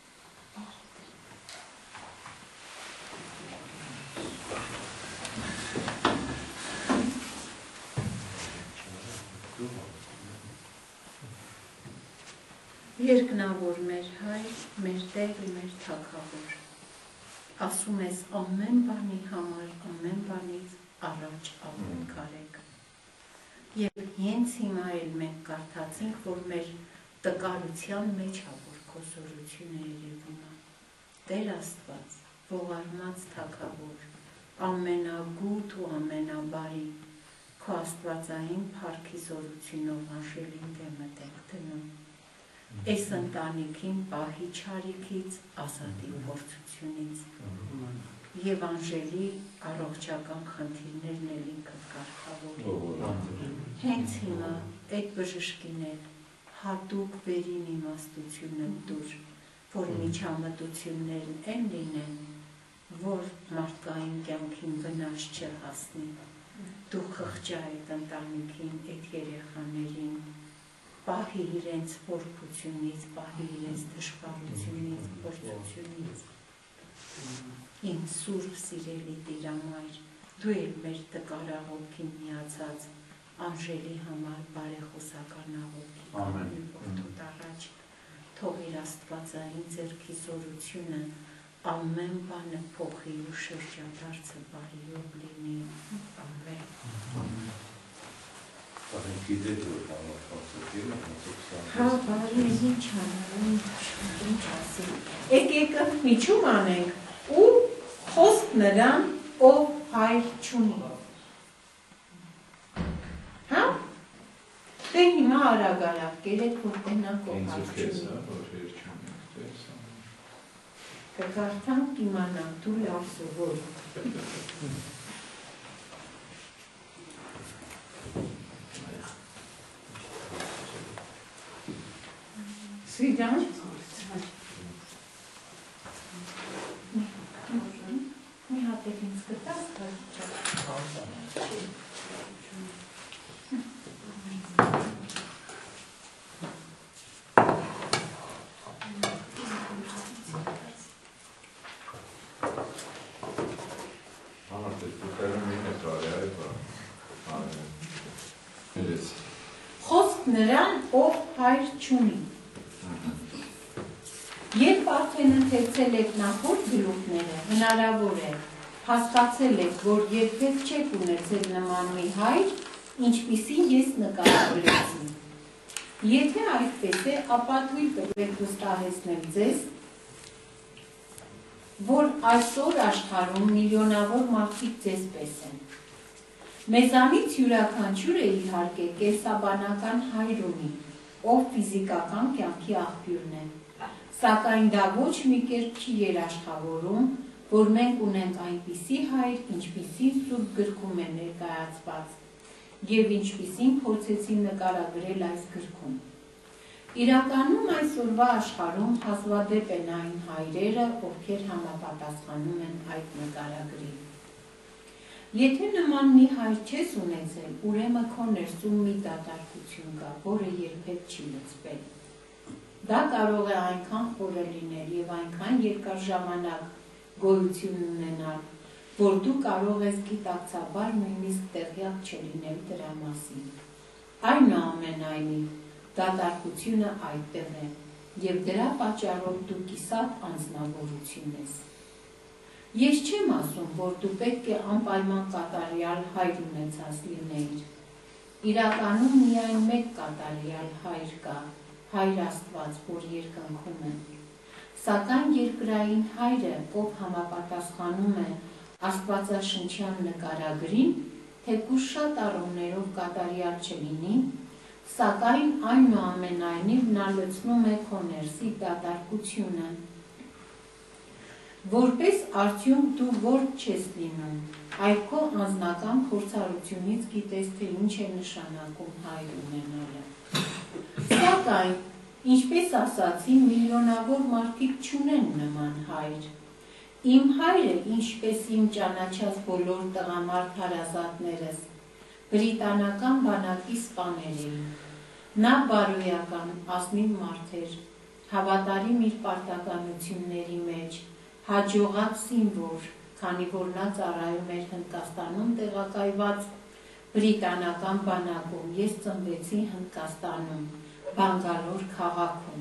Երկնավոր մեր հայր, մեր Տեր ու մեր Թագավոր, ասում ես ամեն բանի համար, ամեն բանից առաջ ամեն կարեք։ Եվ հենց հիմա էլ մենք կարդացինք, որ մեր տկարության մեջ է, որ քո զորությունը երևում է։ Տեր Աստված, ողարմած Թագավոր, ամենագութ ու ամենաբարի, քո աստվածային փառքի զորությունով անշելին դեմդ ենք դնում։ Այս ընտանիքին պահի չարիքից, ազատի փորձությունից և անժելի առողջական խնդիրներն էլ ինքդ կարգավորի։ Հենց հիմա այդ բժշկին էլ հատուկ վերին իմաստությունը տուր, որ միջամտություններն են լինեն, որ մարդկային կյանքին վնաս չհասնի։ Դու խղճա այդ ընտանիքին, այդ երեխաներին, պահի իրենց փորձությունից, պահի իրենց դժվարությունից, փորձությունից։ Իմ սուրբ սիրելի Տիրամայր, դու էլ մեր տկարահոգին միացած անժելի համար բարեխոսական աղոթքի որդուդ առաջ, թող իր աստվածային ձեռքի զորությունը ամեն բանը փոխի ու շրջադարձը բարիով լինի։ Ամեն։ Գիտեք, որ հավաքվածություն է, հա, բարի ինչ անարում, ինչ ասի։ Եկեք միջում անենք ու խոսք նրան, ով հայր չունի։ Հա? Դե հիմա արագ կերեք, որ տնանք ով հայր չունի։ Կկարդանք իմանանք, դու լավ սովոր։ Սվիդան։ Մի հատեք ինձ կտաս, խոսք նրան, ով հայր չունի։ Երբ արդեն ընթերցել եք նախորդ գլուխները, հնարավոր է հասկացել եք, որ երբեք չեք ունեցել նման մի հայր, ինչպիսին ես նկարագրեցի։ Եթե այդպես է, ապա թույլ տվեք վստահեցնել ձեզ, որ այսօր աշխարհում միլիոնավոր մարդիկ ձեզ պես են։ Մեզանից յուրաքանչյուրը իհարկե կենսաբանական հայր ունի, ով ֆիզիկական կյանքի աղբյուրն է, սակայն դա ոչ մի կերպ չի երաշխավորում, որ մենք ունենք այնպիսի հայր, ինչպիսին Սուրբ գրքում է ներկայացված, եւ ինչպիսին փորձեցի նկարագրել այս գրքում։ Իրականում այսօրվա աշխարհում հազվադեպ են այն հայրերը, ովքեր համապատասխանում են այդ նկարագրին։ Եթե նման մի հայր չես ունեցել, ուրեմն քո ներսում մի դատարկություն կա, որը երբեք չի լուծվել։ Դա կարող է այնքան խորը լինել եւ այնքան երկար ժամանակ գոյություն ունենալ, որ դու կարող ես գիտակցաբար նույնիսկ տեղյակ չլինել դրա մասին։ Այնուամենայնիվ, դատարկությունը այդտեղ է, եւ դրա պատճառով դու կիսատ անձնավորություն ես։ Ես չեմ ասում, որ դու պետք է անպայման կատարյալ հայր ունեցած լինեիր։ Իրականում միայն մեկ կատարյալ հայր կա, Հայր Աստված, որ երկնքում է։ Սակայն երկրային հայրը, ով համապատասխանում է Աստվածաշնչյան նկարագրին, թեկուզ շատ առումներով կատարյալ չլինի, սակայն այնուամենայնիվ նա լցնում է քո ներսի դատարկությունը։ Որպես արդյունք դու ворդ չես լինում, այլ քո անձնական փորձառությունից գիտես, թե ինչ է նշանակում հայր ունենալը։ Սակայն, ինչպես ասացի, միլիոնավոր մարդիկ չունեն նման հայր։ Իմ հայրը, ինչպես իմ ճանաչած բոլոր տղամարդ հարազատներս, բրիտանական բանակի սպաներ էին։ Նա բարոյական, ազնիվ մարդ էր, հավատարիմ իր պարտականությունների մեջ, հաջողակ զինվոր, քանի որ նա ծառայում էր Հնդկաստանում տեղակայված բրիտանական բանակում, ես ծնվեցի Հնդկաստանում, Բանգալոր քաղաքում։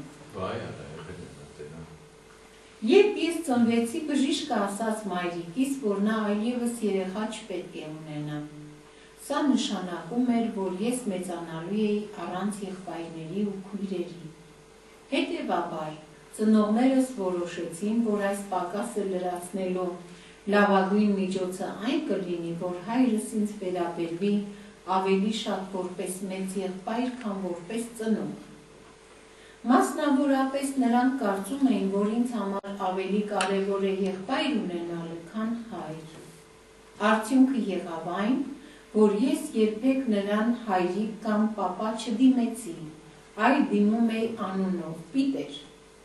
Երբ ես ծնվեցի, բժիշկը ասաց մայրիկիս, որ նա այլևս երեխա չպետք է ունենա։ Սա նշանակում էր, որ ես մեծանալու էի առանց եղբայրների ու քույրերի։ Հետևաբար, ծնողներս որոշեցին, որ այս պակասը լրացնելու լավագույն միջոցը այն կլինի, որ հայրս ինձ վերաբերվի ավելի շատ որպես մեծ եղբայր, քան որպես ծնող։ Մասնավորապես նրանք կարծում էին, որ ինձ համար ավելի կարևոր է եղբայր ունենալը, քան հայր։ Արդյունքը եղավ այն, որ ես երբեք նրան հայրիկ կամ պապա չդիմեցի, այլ դիմում էի անունով Պիտեր։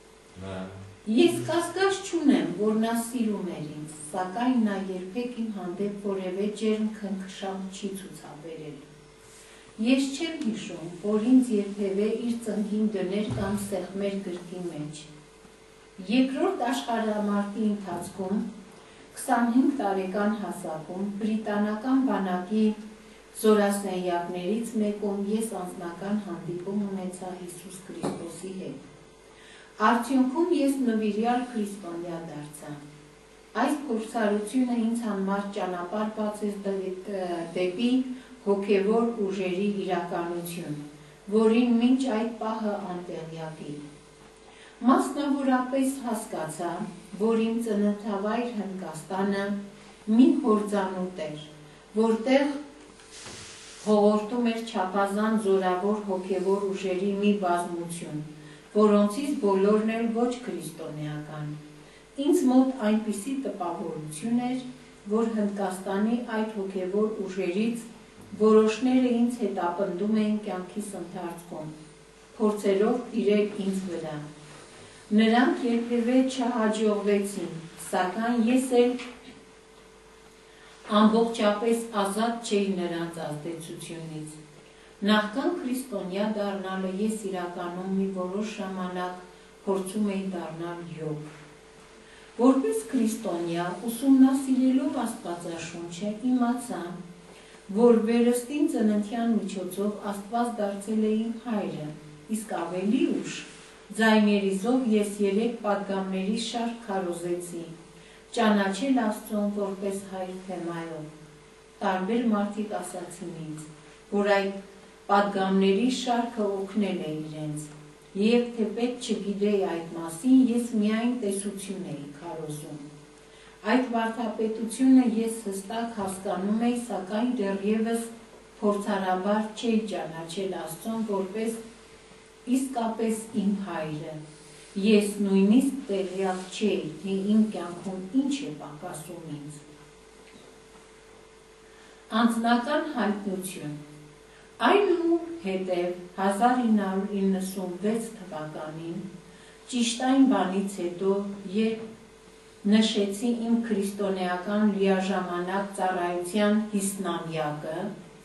Ես կասկած չունեմ, որ նա սիրում էր ինձ, սակայն նա երբեք իմ հանդեպ որևէ ջերմ քնքշանք չի ցուցաբերել։ Ես չեմ հիշում, որ ինձ երբևէ իր ծնկին դներ կամ սեղմեր գրկի մեջ։ Երկրորդ աշխարհամարտի ընթացքում 25 տարեկան հասակում բրիտանական բանակի զորասենյակներից մեկում ես անձնական հանդիպում ունեցա Հիսուս Քրիստոսի հետ։ Արդյունքում ես նվիրյալ քրիստոնյա դարձա։ Այս փորձառությունը ինձ համար ճանապարհ բացեց դեպի հոգևոր ուժերի իրականություն, որին մինչ այդ պահը անտեղյակ էի։ Մասնավորապես հասկացա, որ իմ ծննդավայր Հնդկաստանը մի հորձանուտ էր, որտեղ հողորտում էր չափազանց զորավոր հոգևոր ուժերի մի բազմություն, որոնցից բոլորն էլ ոչ քրիստոնեական։ Ինձ մոտ այնպիսի տպավորություն էր, որ Հնդկաստանի այդ հոգևոր ուժերից որոշները ինձ հետապնդում էին կյանքիս ընթացքում, փորձերով տիրել ինձ վրա։ Նրանք երբևէ չհաջողվեցին, սակայն ես էլ ամբողջապես ազատ չէի նրանց ազդեցությունից։ Նախքան քրիստոնյա դառնալը ես իրականում մի որոշ ժամանակ փորձում էի դառնալ յոգ։ Որպես քրիստոնյա ուսումնասիրելով Աստվածաշունչը իմացա, որ վերստին ծննդյան միջոցով Աստված դարձել է իմ հայրը, իսկ ավելի ուշ Ձայներիզով ես 3 պատգամների շարք քարոզեցի, ճանաչել Աստծուն որպես հայր թեմայով։ Տարբեր մարդիկ ասացին ինձ, որ այդ պատգամների շարքը օգնել է իրենց, եւ թե պետք չգիտեի այդ մասին, ես միայն տեսություն էի քարոզում։ Այդ վարդապետությունը ես հստակ հասկանում էի, սակայն դեռևս փորձարաբար չէի ճանաչել Աստծուն որպես իսկապես իմ հայրը։ Ես նույնիսկ տեղյակ չէի, թե իմ կյանքում ինչ է պակասում ինձ։ Անձնական հայտնություն։ Այնուհետև 1996 թվականին, ճիշտ այն բանից հետո, երբ նշեցի իմ քրիստոնեական լիաժամանակ ծառայության 50-ամյակը,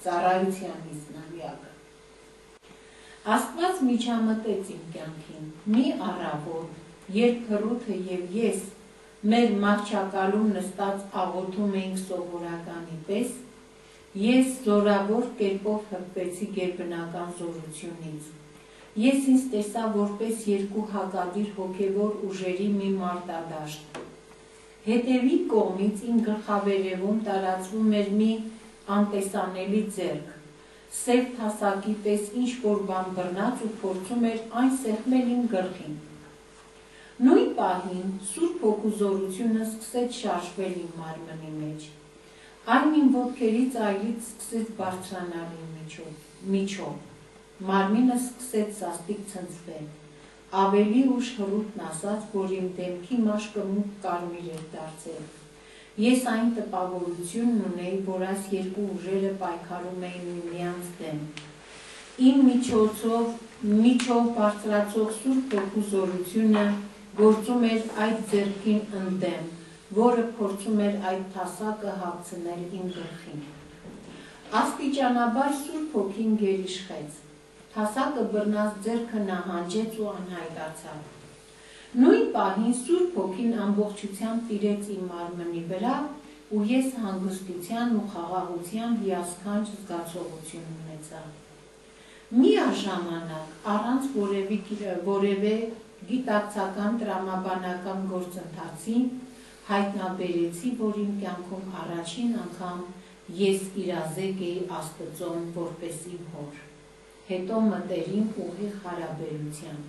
Աստված միջամտեց իմ կյանքին, մի առավոտ, երբ Հռութը և ես մեր մահճակալում նստած աղոթում էինք սովորականի պես, ես զորավոր կերպով հպվեցի գերբնական զորությունից։ Ես ինձ տեսա որպես 2 հակադիր հոգևոր ուժերի մի մարտադաշտ։ Հետևի կողմից իմ գլխավերևում տարածվում էր մի անտեսանելի ձեռք, սև թասակի պես ինչ-որ բան բռնած ու փորձում էր այն սեղմել իմ գլխին։ Նույն պահին Սուրբ Հոգու զորությունը սկսեց շարժվել իմ մարմնի մեջ։ Այն իմ ոտքերից այլից սկսեց բարձրանալ իմ միջով։ Մարմինը սկսեց սաստիկ ցնցվել։ Ավելի ուշ Հռութն ասաց, որ իմ դեմքի մաշկը մուգ կարմիր էր դարձել։ Ես այն տպավորությունն ունեի, որ այս 2 ուժերը պայքարում էին միմյանց դեմ։ Իմ միջով բարձրացող Սուրբ Հոգու զորությունը գործում էր այդ ձեռքին ընդդեմ, որը փորձում էր այդ թասակը հագցնել իմ գլխին։ Աստիճանաբար Սուրբ Հոգին գերիշխեց։ Թասակը բռնած ձեռքը նահանջեց ու անհայտացավ։ Նույն պահին Սուրբ Հոգին ամբողջությամբ տիրեց իմ մարմնի վրա ու ես հանգստության ու խաղաղության հիասքանչ զգացողություն ունեցա։ Միաժամանակ, առանց որևէ գիտակցական տրամաբանական գործընթացի, հայտնաբերեցի, որ իմ կյանքում առաջին անգամ ես իրազեկ էի Աստծուն որպես իմ հոր, հետո մտերիմ ուղիղ հարաբերության։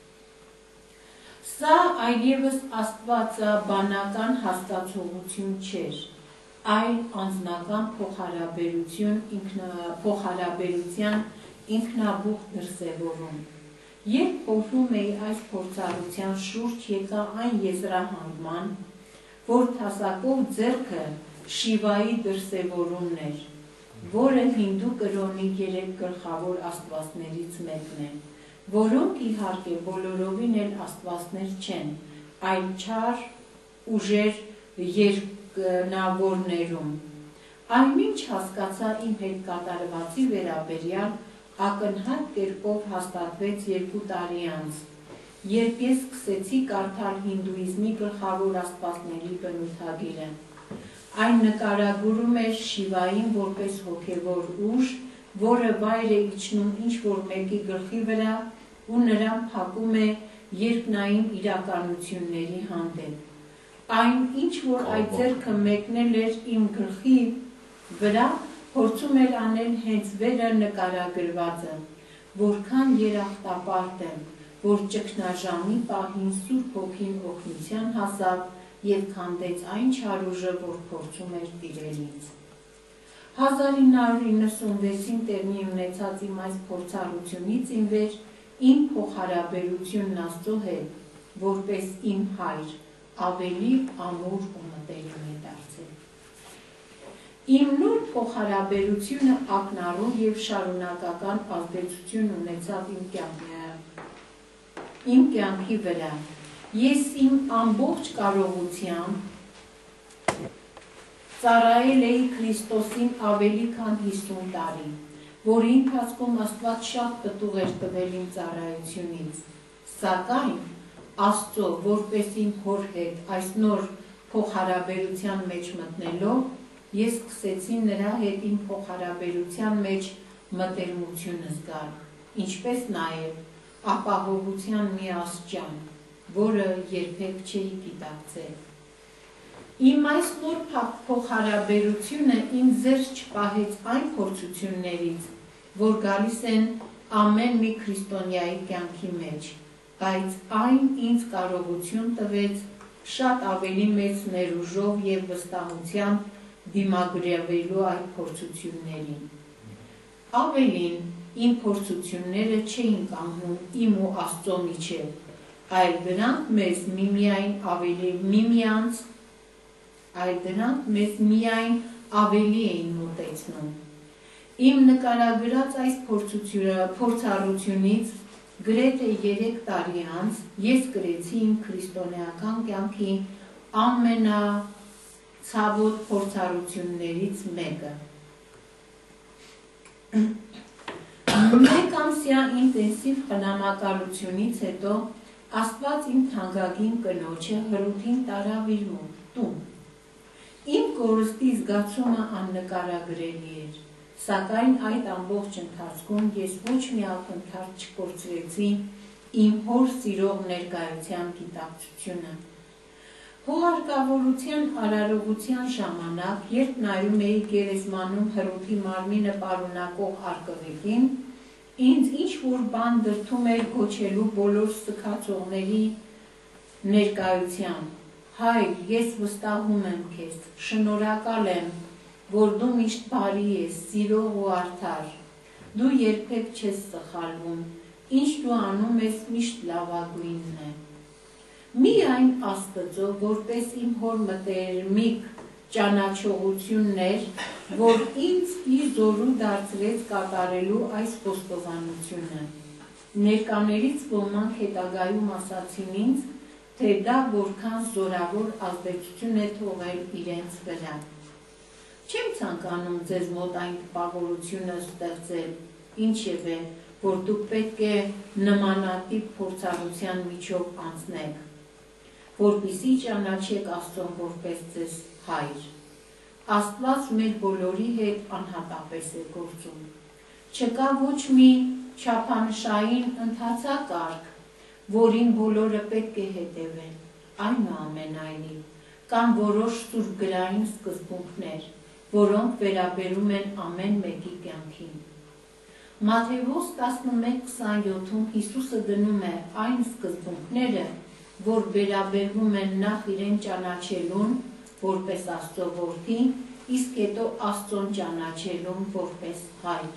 Սա այլևս աստվածաբանական հասկացողություն չէր, այլ անձնական փոխհարաբերության ինքնաբուխ դրսևորում։ Երբ փորձում էի այս փորձառության շուրջ, եկա այն եզրահանգման, որ թասակով ձեռքը Շիվայի դրսևորումն էր, որը հինդու կրոնի 3 գլխավոր աստվածներից մեկն է, որոնք իհարկե բոլորովին էլ աստվածներ չեն, այլ չար ուժեր երկնավորներում։ Այնինչ հասկացա իմ հետ կատարվածի վերաբերյալ ակնհայտ կերպով հաստատվեց 2 տարի անց, երբ ես սկսեցի կարդալ հինդուիզմի գլխավոր աստվածների բնութագիրը։ Այն նկարագրում էր Շիվային որպես հոգևոր ուժ, որը վայր է իջնում ինչ-որ մեկի գլխի վրա ու նրան փակում է երկնային իրականությունների հանդեպ։ Այն ինչ-որ այդ ձեռքը մեկնել էր իմ գլխի վրա, փորձում էր անել հենց վերը նկարագրվածը, որքան երախտապարտ եմ, որ ճգնաժամի պահին Սուրբ Հոգին օգնության հասավ և քանդեց այն չարուժը, որ փորձում էր տիրել ինձ։ 1996-ին տեղի ունեցած իմ այս փորձառությունից ի վեր իմ փոխհարաբերությունն Աստծո հետ, որպես իմ հայր, ավելի ամուր ու մտերիմ է դարձել։ Իմ նոր փոխհարաբերությունը ակնառու և շարունակական ազդեցություն ունեցավ իմ կյանքի վրա։ Ես իմ ամբողջ կարողությամբ ծառայել էի Քրիստոսին ավելի քան 50 տարի, որի ընթացքում Աստված շատ պտուղ էր տվել իմ ծառայությունից, սակայն Աստծո որպես իմ հոր հետ այս նոր փոխհարաբերության մեջ մտնելով, ես սկսեցի նրա հետ իմ փոխհարաբերության մեջ մտերմություն զգալ, ինչպես նաև ապահովության մի աստիճան, որը երբեք չէի գիտակցել։ Իմ այս նոր փոխհարաբերությունը ինձ զերծ չպահեց այն փորձություններից, որ գալիս են ամեն մի քրիստոնյայի կյանքի մեջ, բայց այն ինձ կարողություն տվեց շատ ավելի մեծ ներուժով եւ վստահությամբ դիմագրավելու այդ փորձություններին։ Ավելին, իմ փորձությունները չէին կանգնում իմ ու Աստծո միջև, այլ դրանք մեզ միայն ավելի էին մոտեցնում։ Իմ նկարագրած այս փորձառությունից գրեթե 3 տարի անց ես կրեցի իմ քրիստոնեական կյանքի ամենացավոտ փորձառություններից մեկը։ Մեկ ամսյա ինտենսիվ խնամակալությունից հետո Աստված իմ թանկագին կնոջը հրութին տարավ իր մոտ տուն։ Իմ կորստի զգացումը աննկարագրելի էր, սակայն այդ ամբողջ ընթացքում ես ոչ մի ակնթարթ չկորցրեցի իմ հոր սիրող ներկայության գիտակցությունը։ Հուղարկավորության արարողության ժամանակ, երբ նայում էի գերեզմանում հրութի մարմինը պարունակող արկղեկին, ինձ ինչ-որ բան դրդում էր գոչելու բոլոր սգացողների ներկայությամբ. Հայր, ես վստահում եմ քեզ, շնորհակալ եմ, որ դու միշտ բարի ես, սիրող ու արդար, դու երբեք չես սխալվում, ինչ դու անում ես միշտ լավագույնն է։ Միայն Աստծո, որպես իմ հոր մտերմիկ ճանաչողությունն էր, որ ինձ իր զորու դարձրեց կատարելու այս խոստովանությունը։ Ներկաներից ոմանք հետագայում ասացին ինձ, թե դա որքան զորավոր ազդեցություն է թողել իրենց վրա։ Չեմ ցանկանում ձեզ մոտ այն տպավորությունը ստեղծել, ինչևէ, որ դուք պետք է նմանատիպ փորձառության միջով անցնեք, որպեսզի ճանաչեք Աստծուն որպես ձեզ հայր։ Աստված մեր բոլորի հետ անհատապես է գործում։ Չկա ոչ մի չափանշային ընթացակարգ, որին բոլորը պետք է հետևեն, այնուամենայնիվ, կան որոշ սուրբգրային սկզբունքներ, որոնք վերաբերում են ամեն մեկի կյանքին։ Մատթեոս 11:27-ում Հիսուսը դնում է այն սկզբունքները, որ վերաբերվում են նախ իրեն ճանաչելուն, որպես Աստծո որդի, իսկ հետո Աստծուն ճանաչելուն որպես հայր։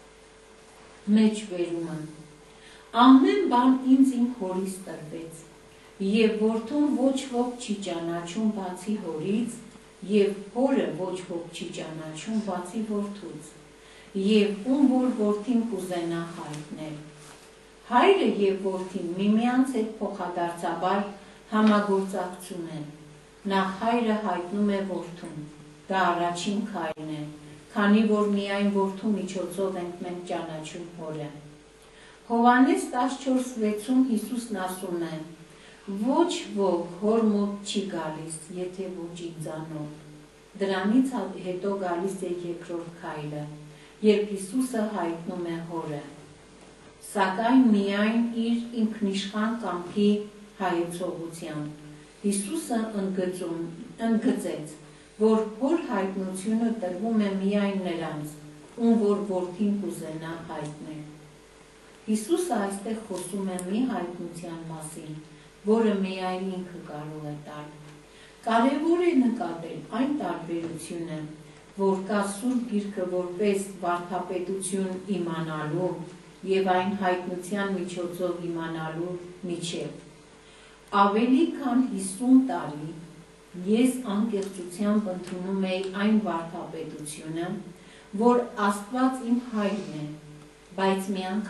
Մեջբերումը. ամեն բան ինձ իմ հորից տրվեց, եւ որդուն ոչ ոք չի ճանաչում բացի հորից, եւ հորը ոչ ոք չի ճանաչում բացի որդուց, եւ ում որ որդին կուզենա հայտնել։ Հայրը եւ որդին միմյանց հետ փոխադարձաբար համագործակցում են։ Նախ հայրը հայտնում է որդուն, դա առաջին քայլն է, քանի որ միայն որդու միջոցով ենք մենք ճանաչում հորը։ Հովհաննես 14:6-ում Հիսուսն ասում է. ոչ ոք հոր մոտ չի գալիս, եթե ոչ ինձանով։ Դրանից հետո գալիս է երկրորդ քայլը, երբ Հիսուսը հայտնում է հորը, սակայն միայն իր ինքնիշխան կամքի հայեցողությամբ։ Հիսուսը ընդգծեց, որ հոր հայտնությունը տրվում է միայն նրանց, ում որ որդին կուզենա հայտնել։ Հիսուսը այստեղ խոսում է մի հայտնության մասին, որը միայն ինքը կարող է տալ։ Կարևոր է նկատել այն տարբերությունը, որ կա Սուրբ Գիրքը որպես վարդապետություն իմանալու եւ այն հայտնության միջոցով իմանալու միջև։ Ավելի քան 50 տարի ես անկեղծությամբ ընդունում էի այն վարդապետությունը, որ Աստված իմ հայրն է, բայց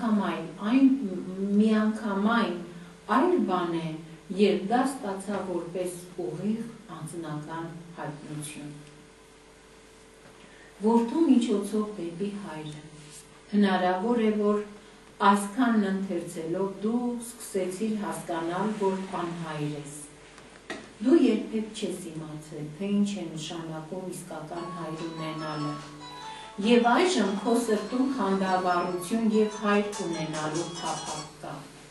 միանգամայն այլ բան է, երբ դա ստացա որպես ուղիղ անձնական հայտնություն։ Որդու միջոցով դեպի հայրը։ Հնարավոր է, որ այսքանն ընթերցելով դու սկսեցիր հասկանալ, որ անհայր ես։ Դու երբեք չես իմացել, թե ինչ է նշանակում իսկական հայր ունենալը։ Եվ այժմ քո սրտում խանդավառություն եւ հայր ունենալու փափակ կա։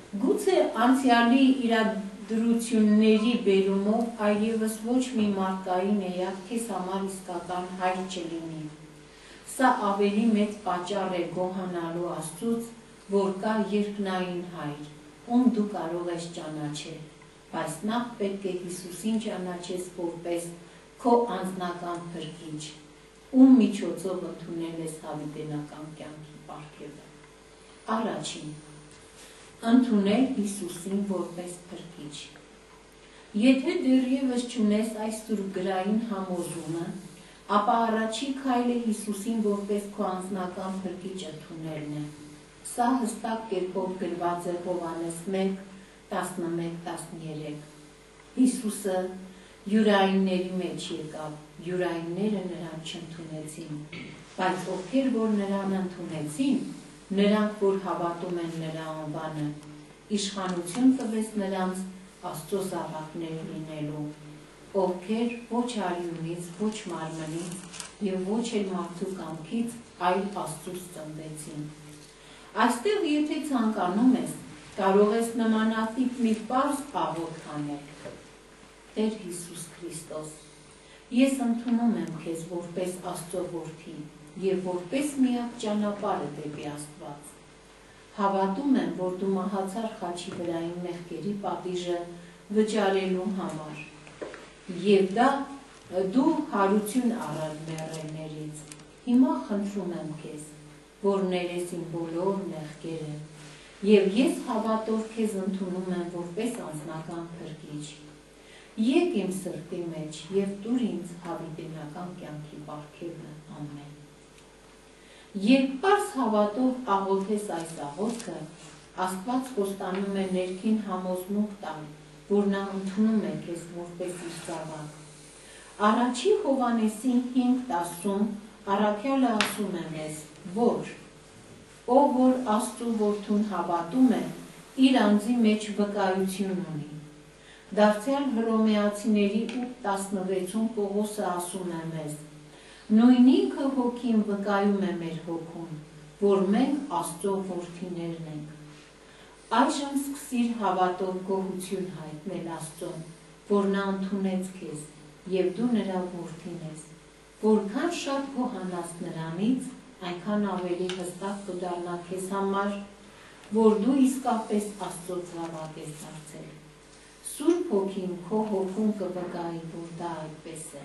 Գուցե անցյալի իրադրությունների բերումով այլևս ոչ մի մարդկային էակ քեզ համար իսկական հայր չլինի։ Սա ավելի մեծ պատճառ է գոհանալու Աստծուց, որ կա երկնային հայր, ում դու կարող ես ճանաչել, բայց նախ պետք է Հիսուսին ճանաչես որպես քո անձնական փրկիչ, ում միջոցով ընդունել ես հավիտենական կյանքի պարգևը։ Առաջին, ընդունել Հիսուսին որպես փրկիչ։ Եթե դեռևս չունես այս սուրբգրային համոզումը, ապա առաջի քայլը Հիսուսին որպես քո անձնական փրկիչ ընդունելն է։ Սա հստակ կերպով գրված է Հովհաննես 1:11-13։ Հիսուսը յուրայինների մեջ եկավ, յուրայինները նրան չընդունեցին, բայց ովքեր որ նրան ընդունեցին, նրանք որ հավատում են նրա անվանը, իշխանություն տվեց նրանց Աստծո զավակներ լինելու, ովքեր ոչ արյունից, ոչ մարմնից և ոչ էլ մարդու կամքից, այլ Աստծուց ծնվեցին։ Այստեղ եթե ցանկանում ես, կարող ես նմանատիպ մի պարզ աղոթք անել։ Տեր Հիսուս Քրիստոս, ես ընդունում եմ քեզ որպես Աստծո որդի և որպես միակ ճանապարհը դեպի Աստված։ Հավատում եմ, որ դու մահացար խաչի վրային մեղքերի պատիժը վճարելու համար, և դու հարություն առար մեռելներից։ Հիմա խնդրում եմ քեզ, որ ներես իմ բոլոր մեղքերը, և ես հավատով քեզ ընդունում եմ որպես անձնական փրկիչ։ Եկ իմ սրտի մեջ և տուր ինձ հավիտենական կյանքի պարգևը, ամեն։ Երբ պարզ հավատով աղոթես այս աղոթքը, Աստված խոստանում է ներքին համոզմունք տալ, որ նա ընդունում է քեզ որպես իր զավակ։ Առաջի Հովհաննեսի 5:10 առաքյալը ասում է մեզ, որ ով որ Աստծու որդուն հավատում է, իր անձի մեջ վկայություն ունի։ Դարձյալ Հռոմեացիների 8:16 Պողոսը ասում է մեզ. նույն ինքը հոգին վկայում է մեր հոգում, որ մենք Աստծո որդիներն ենք։ Այժմ սկսիր հավատով գոհություն հայտնել Աստծուն, որ նա ընդունեց քեզ և դու նրա որդին ես։ Որքան շատ գոհանաս նրանից, այնքան ավելի հստակ կդառնա քեզ համար, որ դու իսկապես Աստծո զավակ ես դարձել։ Սուրբ Հոգին քո հոգում կվկայի, որ դա այդպես է։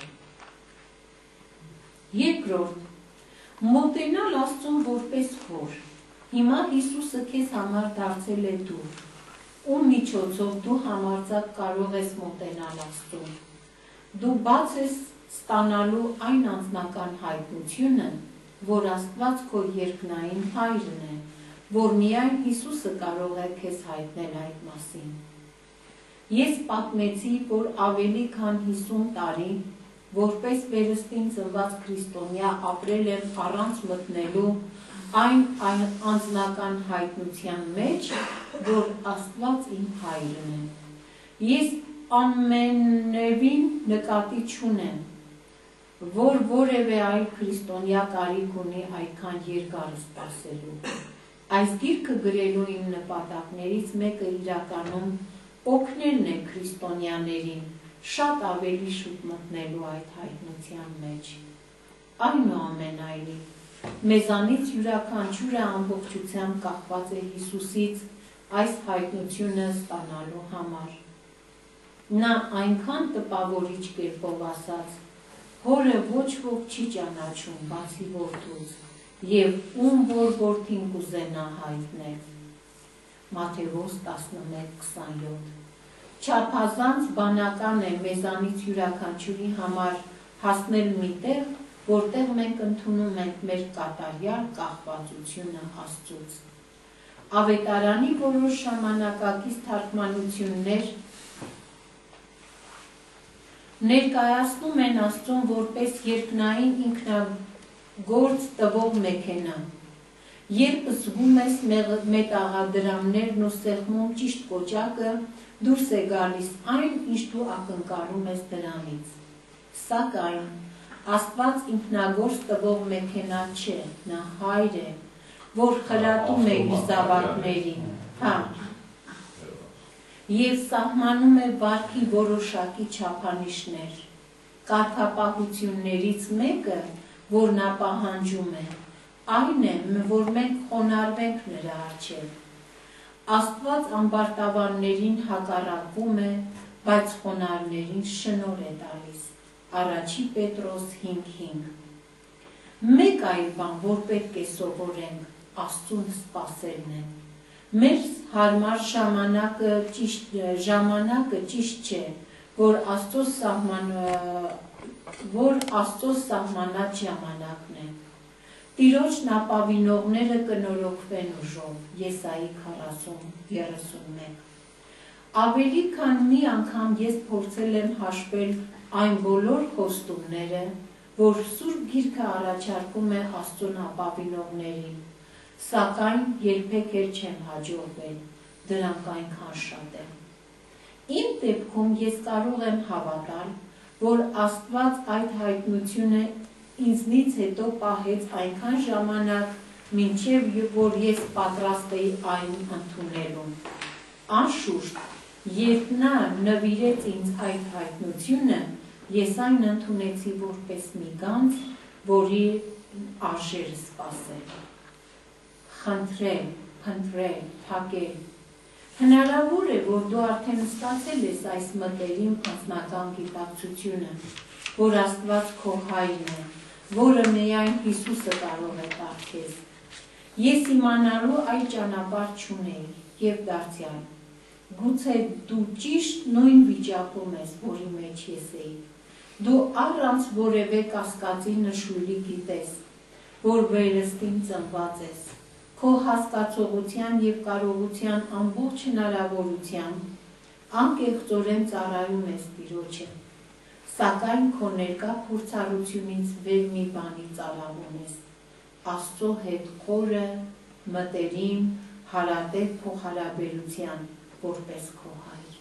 Երկրորդ, մոտենալ Աստծուն որպես հոր։ Հիմա Հիսուսը քեզ համար դարձել է դուռ, ում միջոցով դու համարձակ կարող ես մոտենալ Աստծուն։ Դու բաց ես ստանալու այն անձնական հայտնությունը, որ Աստված քո երկնային հայրն է, որ միայն Հիսուսը կարող է քեզ հայտնել այդ մասին։ Ես պատմեցի, որ ավելի քան 50 տարի, որպես վերստին ծնված քրիստոնյա ապրել եմ առանց մտնելու այն անձնական հայտնության մեջ, որ Աստված իմ հայրն է։ Ես ամենևին նկատի չունեմ, որ որևէ այլ քրիստոնյա կարիք ունի այդքան երկար սպասելու։ Այս գիրքը գրելու իմ նպատակներից մեկը իրականում օգնելն է քրիստոնյաներին շատ ավելի շուտ մտնելու այդ հայտնության մեջ։ Այնուամենայնիվ, մեզանից յուրաքանչյուրը ամբողջությամբ կախված է Հիսուսից այս հայտնությունը ստանալու համար։ Նա այնքան տպավորիչ կերպով ասաց. հորը ոչ ոք չի ճանաչում բացի որդուց, և ում որ որդին կուզենա հայտնել։ Մատթեոս 11:27 Չափազանց բանական է մեզանից յուրաքանչյուրի համար հասնել մի տեղ, որտեղ մենք ընդունում ենք մեր կատարյալ կախվածությունը Աստծուց։ Ավետարանի որոշ ժամանակակից թարգմանություններ ներկայացնում են Աստծուն որպես երկնային ինքնագործ տվող մեքենա։ Երբ զգում ես մետաղադրամներն ու սեղմում ճիշտ կոճակը, դուրս է գալիս այն, ինչ դու ակնկալում ես դրանից։ Սակայն Աստված ինքնագործ տվող մեքենա չէ, նա հայր է, որ խրատում է իր զավակներին։ եւ սահմանում է վարքի որոշակի չափանիշներ։ Կարգապահություններից մեկը, որ նա պահանջում է, այն է, որ մենք խոնարհվենք նրա առջև։ Աստված ամբարտավաններին հակառակվում է, բայց խոնարհներին շնորհ է տալիս։ Առաջի Պետրոս 5:5։ Մեկ այլ բան, որ պետք է սովորենք, Աստծուն սպասելն է։ Մեր հարմար ժամանակը ճիշտ չէ, որ Աստծո սահմանած ժամանակն է։ Տիրոջն ապավինողները կնորոգվեն ուժով, Եսայի 40:31։ Ավելի քան մի անգամ ես փորձել եմ հաշվել այն բոլոր խոստումները, որ Սուրբ Գիրքը առաջարկում է Աստծուն ապավինողներին, սակայն երբեք էլ չեմ հաջողվել, դրանք այնքան շատ են։ Իմ դեպքում ես կարող եմ հավատալ, որ Աստված այդ հայտնությունը ինձնից հետո պահեց այնքան ժամանակ, մինչև որ ես պատրաստ էի այն ընդունելուն։ Անշուշտ, երբ նա նվիրեց ինձ այդ հայտնությունը, ես այն ընդունեցի որպես մի գանձ, որի արժեր սպասել։ Խնդրել, փնտրել, փակել։ Հնարավոր է, որ դու արդեն ստացել ես այս մտերիմ անձնական գիտակցությունը, որ Աստված քո հայրն է, որը միայն Հիսուսը կարող է տալ քեզ։ Ես իմանալու այլ ճանապարհ չունեի եւ դարձյալ։ Գուցե դու ճիշտ նույն վիճակում ես, որի մեջ ես էի։ Դու առանց որևէ կասկածի նշույլի գիտես, որ վերստին ծնված ես, քո հասկացողության և կարողության ամբողջ հնարավորության անկեղծորեն ծառայում ես Տիրոջը, սակայն քո ներկա փորձառությունից վեր մի բանի ծալավում ես, Աստծո հետ խորը, մտերիմ, հարատև փոխհարաբերության, որպես քո հայր։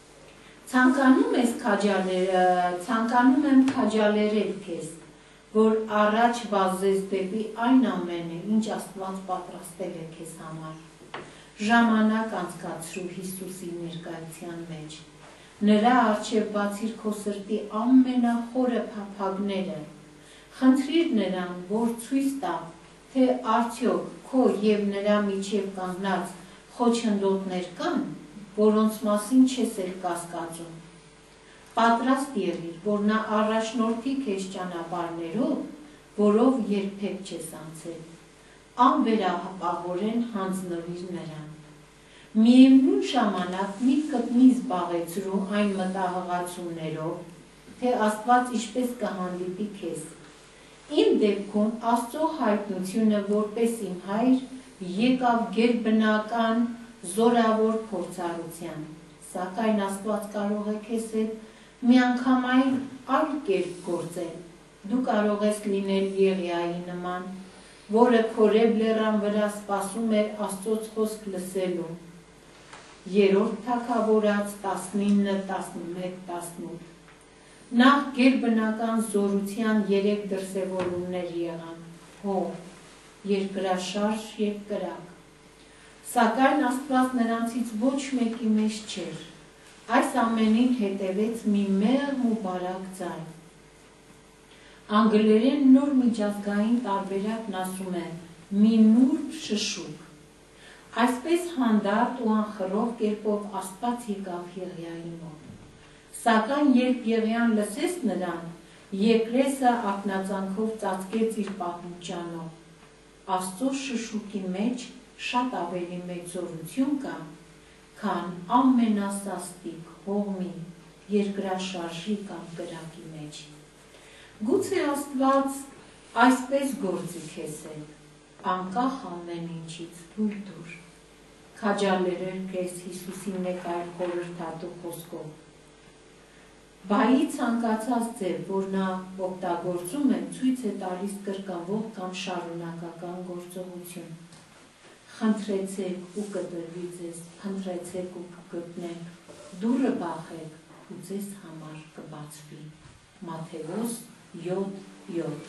Ցանկանում եմ քաջալերել քեզ, որ առաջ վազես դեպի այն ամենը, ինչ Աստված պատրաստել է քեզ համար։ Ժամանակ անցկացրու Հիսուսի ներկայության մեջ։ Նրա առջև բացիր քո սրտի ամենախորը փափագները։ Խնդրիր նրան, որ ցույց տա, թե արդյոք քո և նրա միջև կանգնած խոչընդոտներ կան, որոնց մասին չես էլ կասկածում։ Պատրաստ եղիր, որ նա առաջնորդի քեզ ճանապարհներով, որով երբեք չես անցել։ Անվերապահորեն հանձնվիր նրան։ Միևնույն ժամանակ միտքդ մի զբաղեցրու այն մտահղացումներով, թե Աստված ինչպես կհանդիպի քեզ։ Իմ դեպքում Աստծո հայտնությունը որպես իմ հայր եկավ գերբնական զորավոր փորձառության, սակայն Աստված կարող է քեզ հետ միանգամայն այլ կերպ գործել։ Դու կարող ես լինել Եղիայի նման, որը Քորեբ լեռան վրա սպասում էր Աստծոց խոսք լսելու։ Երրորդ Թագավորաց 19:11-18։ Նախ գերբնական զորության 3 դրսևորումներ եղան՝ հող, երկրաշարժ և կրակ։ Սակայն Աստված նրանցից ոչ մեկի մեջ չէր։ Այս ամենին հետևեց մի մեղմ ու բարակ ձայն։ Անգլերեն նոր միջազգային տարբերակն ասում է մի նուրբ շշուկ։ Այսպես հանդարտ ու անխռով կերպով Աստված եկավ Եղիայի մոտ։ Սակայն երբ Եղիան լսեց նրան, երկրեսը ակնածանքով ծածկեց իր պատմուճանով։ Աստծո շշուկի մեջ շատ ավելի մեծ զորություն կա, քան ամենասաստիկ հողմի, երկրաշարժի կամ կրակի մեջ։ Գուցե Աստված այսպես գործի քեզ հետ, անկախ ամեն ինչից թույլ տուր։ Քաջալերել քեզ Հիսուսի մեկ այլ խորհրդատու խոսքով։ Բայի ցանկացած ձև, որ նա օգտագործում է, ցույց է տալիս կրկնվող կամ շարունակական գործողություն։ Խնդրեցեք ու կտրվի ձեզ, փնտրեցեք ու կգտնեք, դուռը բախեք ու ձեզ համար կբացվի։ Մատթեոս 7:7։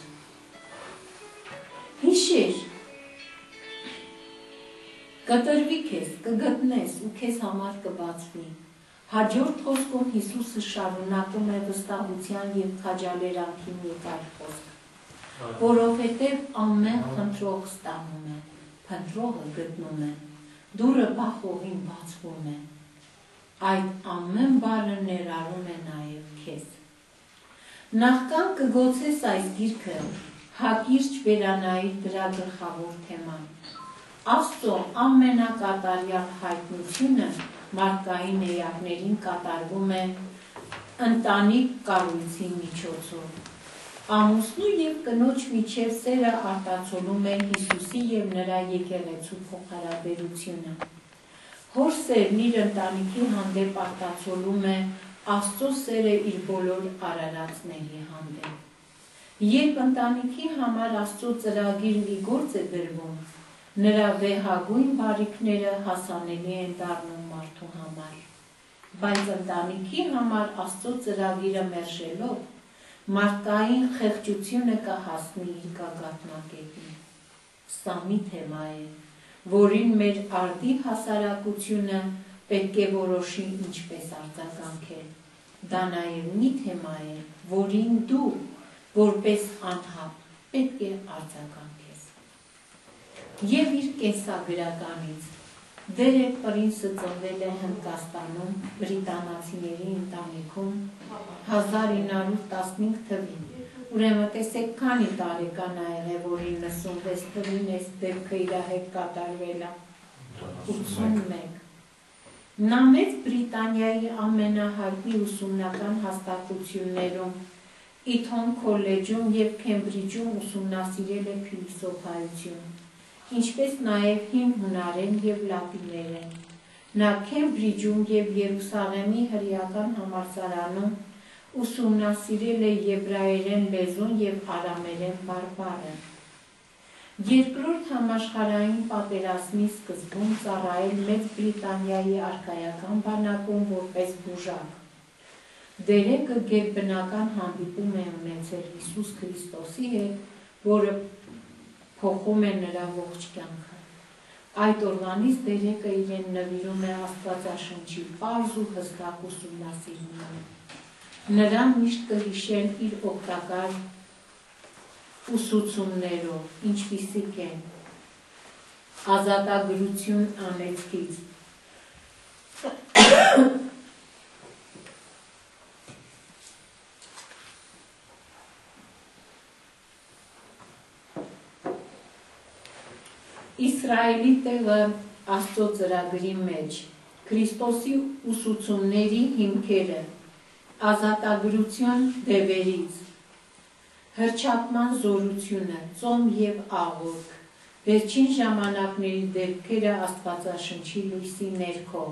Հիշիր, կտրվի քեզ, կգտնես ու քեզ համար կբացվի։ Հաջորդ խոսքով Հիսուսը շարունակում է վստահության և քաջալերանքի մի այլ խոսք, որովհետև ամեն խնդրող ստանում է, փնտրողը գտնում է, դուռը բախողին բացվում է, այդ ամեն բառը ներառում է նաև քեզ։ Նախքան կգոցես այս գիրքը, հակիրճ վերանայիր դրա գլխավոր թեման։ Աստծո ամենակատարյալ հայտնությունը մարդկային էակներին կատարվում է ընտանիք կառույցի միջոցով։ Ամուսնու և կնոջ միջև սերը արտացոլում է Հիսուսի և նրա եկեղեցու փոխհարաբերությունը։ Հոր սերն իր ընտանիքի հանդեպ արտացոլում է Աստծո սերը իր բոլոր արարածների հանդեպ։ Երբ ընտանիքի համար Աստծո ծրագիրն ի գործ է դրվում, նրա վեհագույն բարիքները հասանելի են դառնում մարդու համար, բայց ընտանիքի համար Աստծո ծրագիրը մերժելով, մարդկային խեղճությունը կհասնի իր գագաթնակետին։ Սա մի թեմա է, որին մեր արդի հասարակությունը պետք է որոշի ինչպես արձագանքել։ Դա նաև մի թեմա է, որին դու, որպես անհատ, պետք է արձագանքես։ Եվ իր կենսագրականից Դերեկ Պրինսը ծնվել է Հնդկաստանում բրիտանացիների ընտանիքում 1915 թվին, ուրեմն տեսեք քանի տարեկան ա եղել, որ 96 թվին այս դեպքը իր հետ կատարվել է, 81։ Նա Մեծ Բրիտանիայի ամենահայտնի ուսումնական հաստատություններում, Իթոն քոլեջում և Քեմբրիջում ուսումնասիրել է փիլիսոփայություն, ինչպես նաև հին հունարեն և լատիներեն։ Նա Քեմբրիջում և Երուսաղեմի հրեական համալսարանում ուսումնասիրել է եբրայերեն լեզուն և արամերեն բարբառը։ Երկրորդ համաշխարհային պատերազմի սկզբում ծառայել Մեծ Բրիտանիայի արքայական բանակում որպես բուժակ։ Դերեկը գերբնական հանդիպում է ունեցել Հիսուս Քրիստոսի հետ, որը փոխում է նրա ողջ կյանքը։ Այդ օրվանից Դերեկը իրեն նվիրում է Աստվածաշնչի պարզ ու հստակ ուսումնասիրմանը։ Նրան միշտ կհիշեն իր օգտակար ուսուցումներով, ինչպիսիք են ազատագրություն անեծքից, Իսրայելի տեղը Աստծո ծրագրի մեջ, Քրիստոսի ուսուցումների հիմքերը, ազատագրություն դևերից, հռչակման զորությունը, ծոմ և աղոթք, վերջին ժամանակների դեպքերը Աստվածաշնչի լույսի ներքո։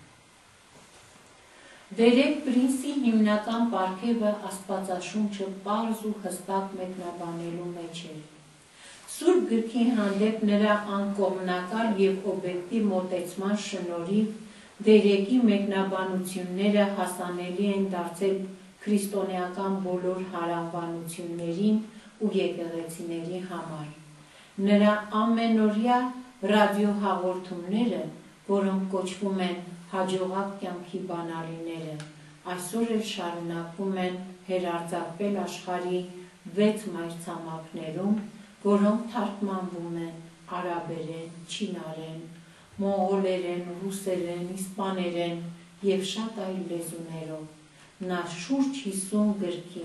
Դերեկ Պրինսի հիմնական պարգևը Աստվածաշունչը պարզ ու հստակ մեկնաբանելու մեջ էր։ Սուրբ գրքի հանդեպ նրա անկողմնակալ և օբյեկտիվ մոտեցման շնորհիվ Դերեկի մեկնաբանությունները հասանելի են դարձել քրիստոնեական բոլոր հարանվանություններին ու եկեղեցիների համար։ Նրա ամենօրյա ռադիոհաղորդումները, որոնք կոչվում են հաջողակ կյանքի բանալիները, այսօր էլ շարունակվում են հեռարձակվել աշխարհի 6 մայրցամաքներում, որոնք թարգմանվում են արաբերեն, չինարեն, մոնղոլերեն, ռուսերեն, իսպաներեն և շատ այլ լեզուներով։ Նա շուրջ 50 գրքի,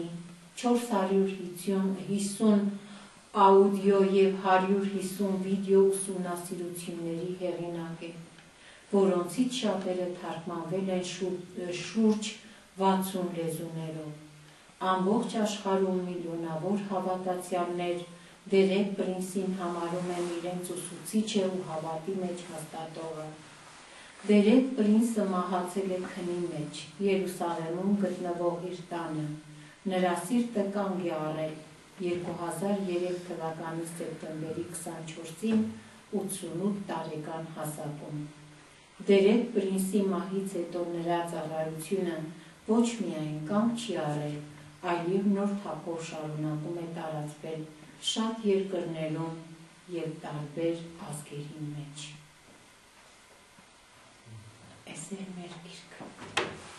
450 աուդիո և 150 վիդեո ուսումնասիրությունների հեղինակ է, որոնցից շատերը թարգմանվել են շուրջ 60 լեզուներով։ Ամբողջ աշխարհում միլիոնավոր հավատացյալներ Դերեկ Պրինսին համարում են իրենց ուսուցիչը ու հավատի մեջ հաստատողը։ Դերեկ Պրինսը մահացել է քնի մեջ, Երուսաղեմում գտնվող իր տանը։ Նրա սիրտը կանգ է առել 2003 թվականի սեպտեմբերի 24-ին 88 տարեկան հասակում։ Դերեկ Պրինսի մահից հետո նրա ծառայությունը ոչ միայն կանգ չի առել, այլև նոր թափով շարունակում է տարածվել շատ երկրներում և տարբեր ազգերի մեջ։ Էս է մեր գիրքը։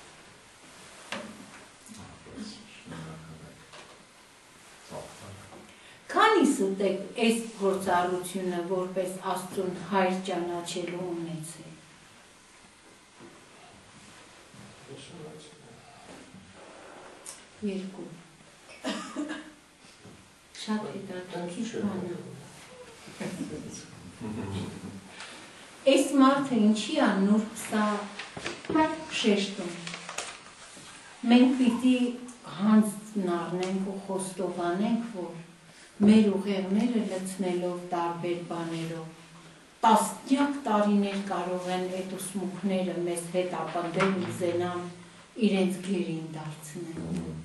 ստեք այս փորձառությունը որպես Աստծուն հայր ճանաչելու ունեցել։ Երկու։ Շատ հետաքրքիր բան է։ Այս մարդը ինչի է նուրբ սա շեշտում։ Մենք պիտի հանձն առնենք ու խոստովանենք, որ մեր ուղեղները լցնելով տարբեր բաներով, տասնյակ տարիներ կարող են այդ ուսմունքները մեզ հետ ապնդել ու զենան իրենց գերին դարձնել։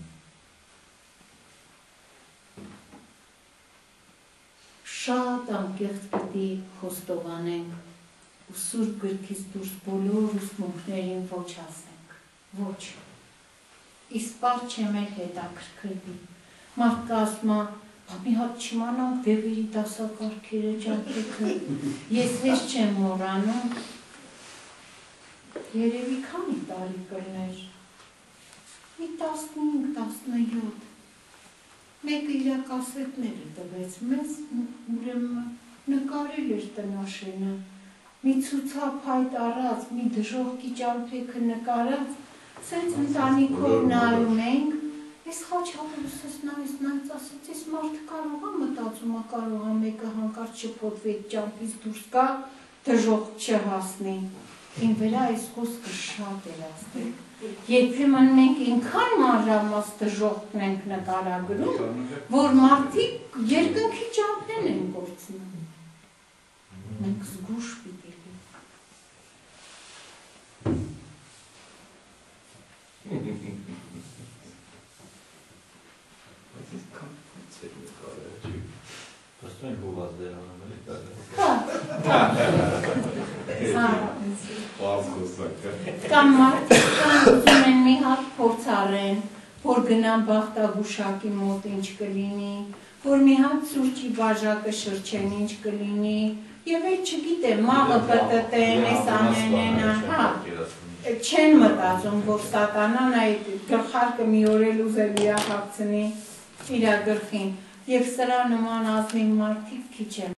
Շատ անկեղծ պիտի խոստովանենք ու Սուրբ գրքից դուրս բոլոր ուսմունքներին ոչ ասենք, ոչ, իսկ պար չեմ էլ հետաքրքրվի, մարդկա ասում է, մի հատ չիմանանք դեղերի դասակարգերը ջանքեքը, ես հեշտ չեմ մոռանում, երևի քանի տարի կլներ, մի 15-17, մեկը իր կասետները տվեց մեզ, ուրեմն նկարել էր տնաշենը, մի ցուցափայտ առած, մի դժողքի ճամփեքը նկարած, սենց ընտանիքով նայում ենք, ես խաչապուրս նայեց, ասեց, ես մարդը կարող է մտածում, կարող է մեկը հանկարծ շփոթվի այդ ճամփից դուրս գա, դժող չհասնի, իմ վրա այս խոսքը շատ էր ասել, երբեմն մենք ինքան մանրամաս դժողքն ենք նկարագրում, որ մարդիկ երկնքի ճամփեն են գործնում, մենք զգուշ պիտի Պստում ենք ուղված դերանում էլի Կամ մարդիկ ուզում են մի հատ փորձ առեն, որ գնան բախտագուշակի մոտ ինչ կլինի, որ մի հատ սուրճի բաժակը շրջեն ինչ կլինի, եւ այդ չգիտեմ, մաղը պտտեն, այս ամենեն, չեն մտածում, որ սատանան այդ գլխարկը մի օր էլ ուզելի է հագցնի իր գլխին, եւ սրա նման ազնիվ մարդիկ քիչ են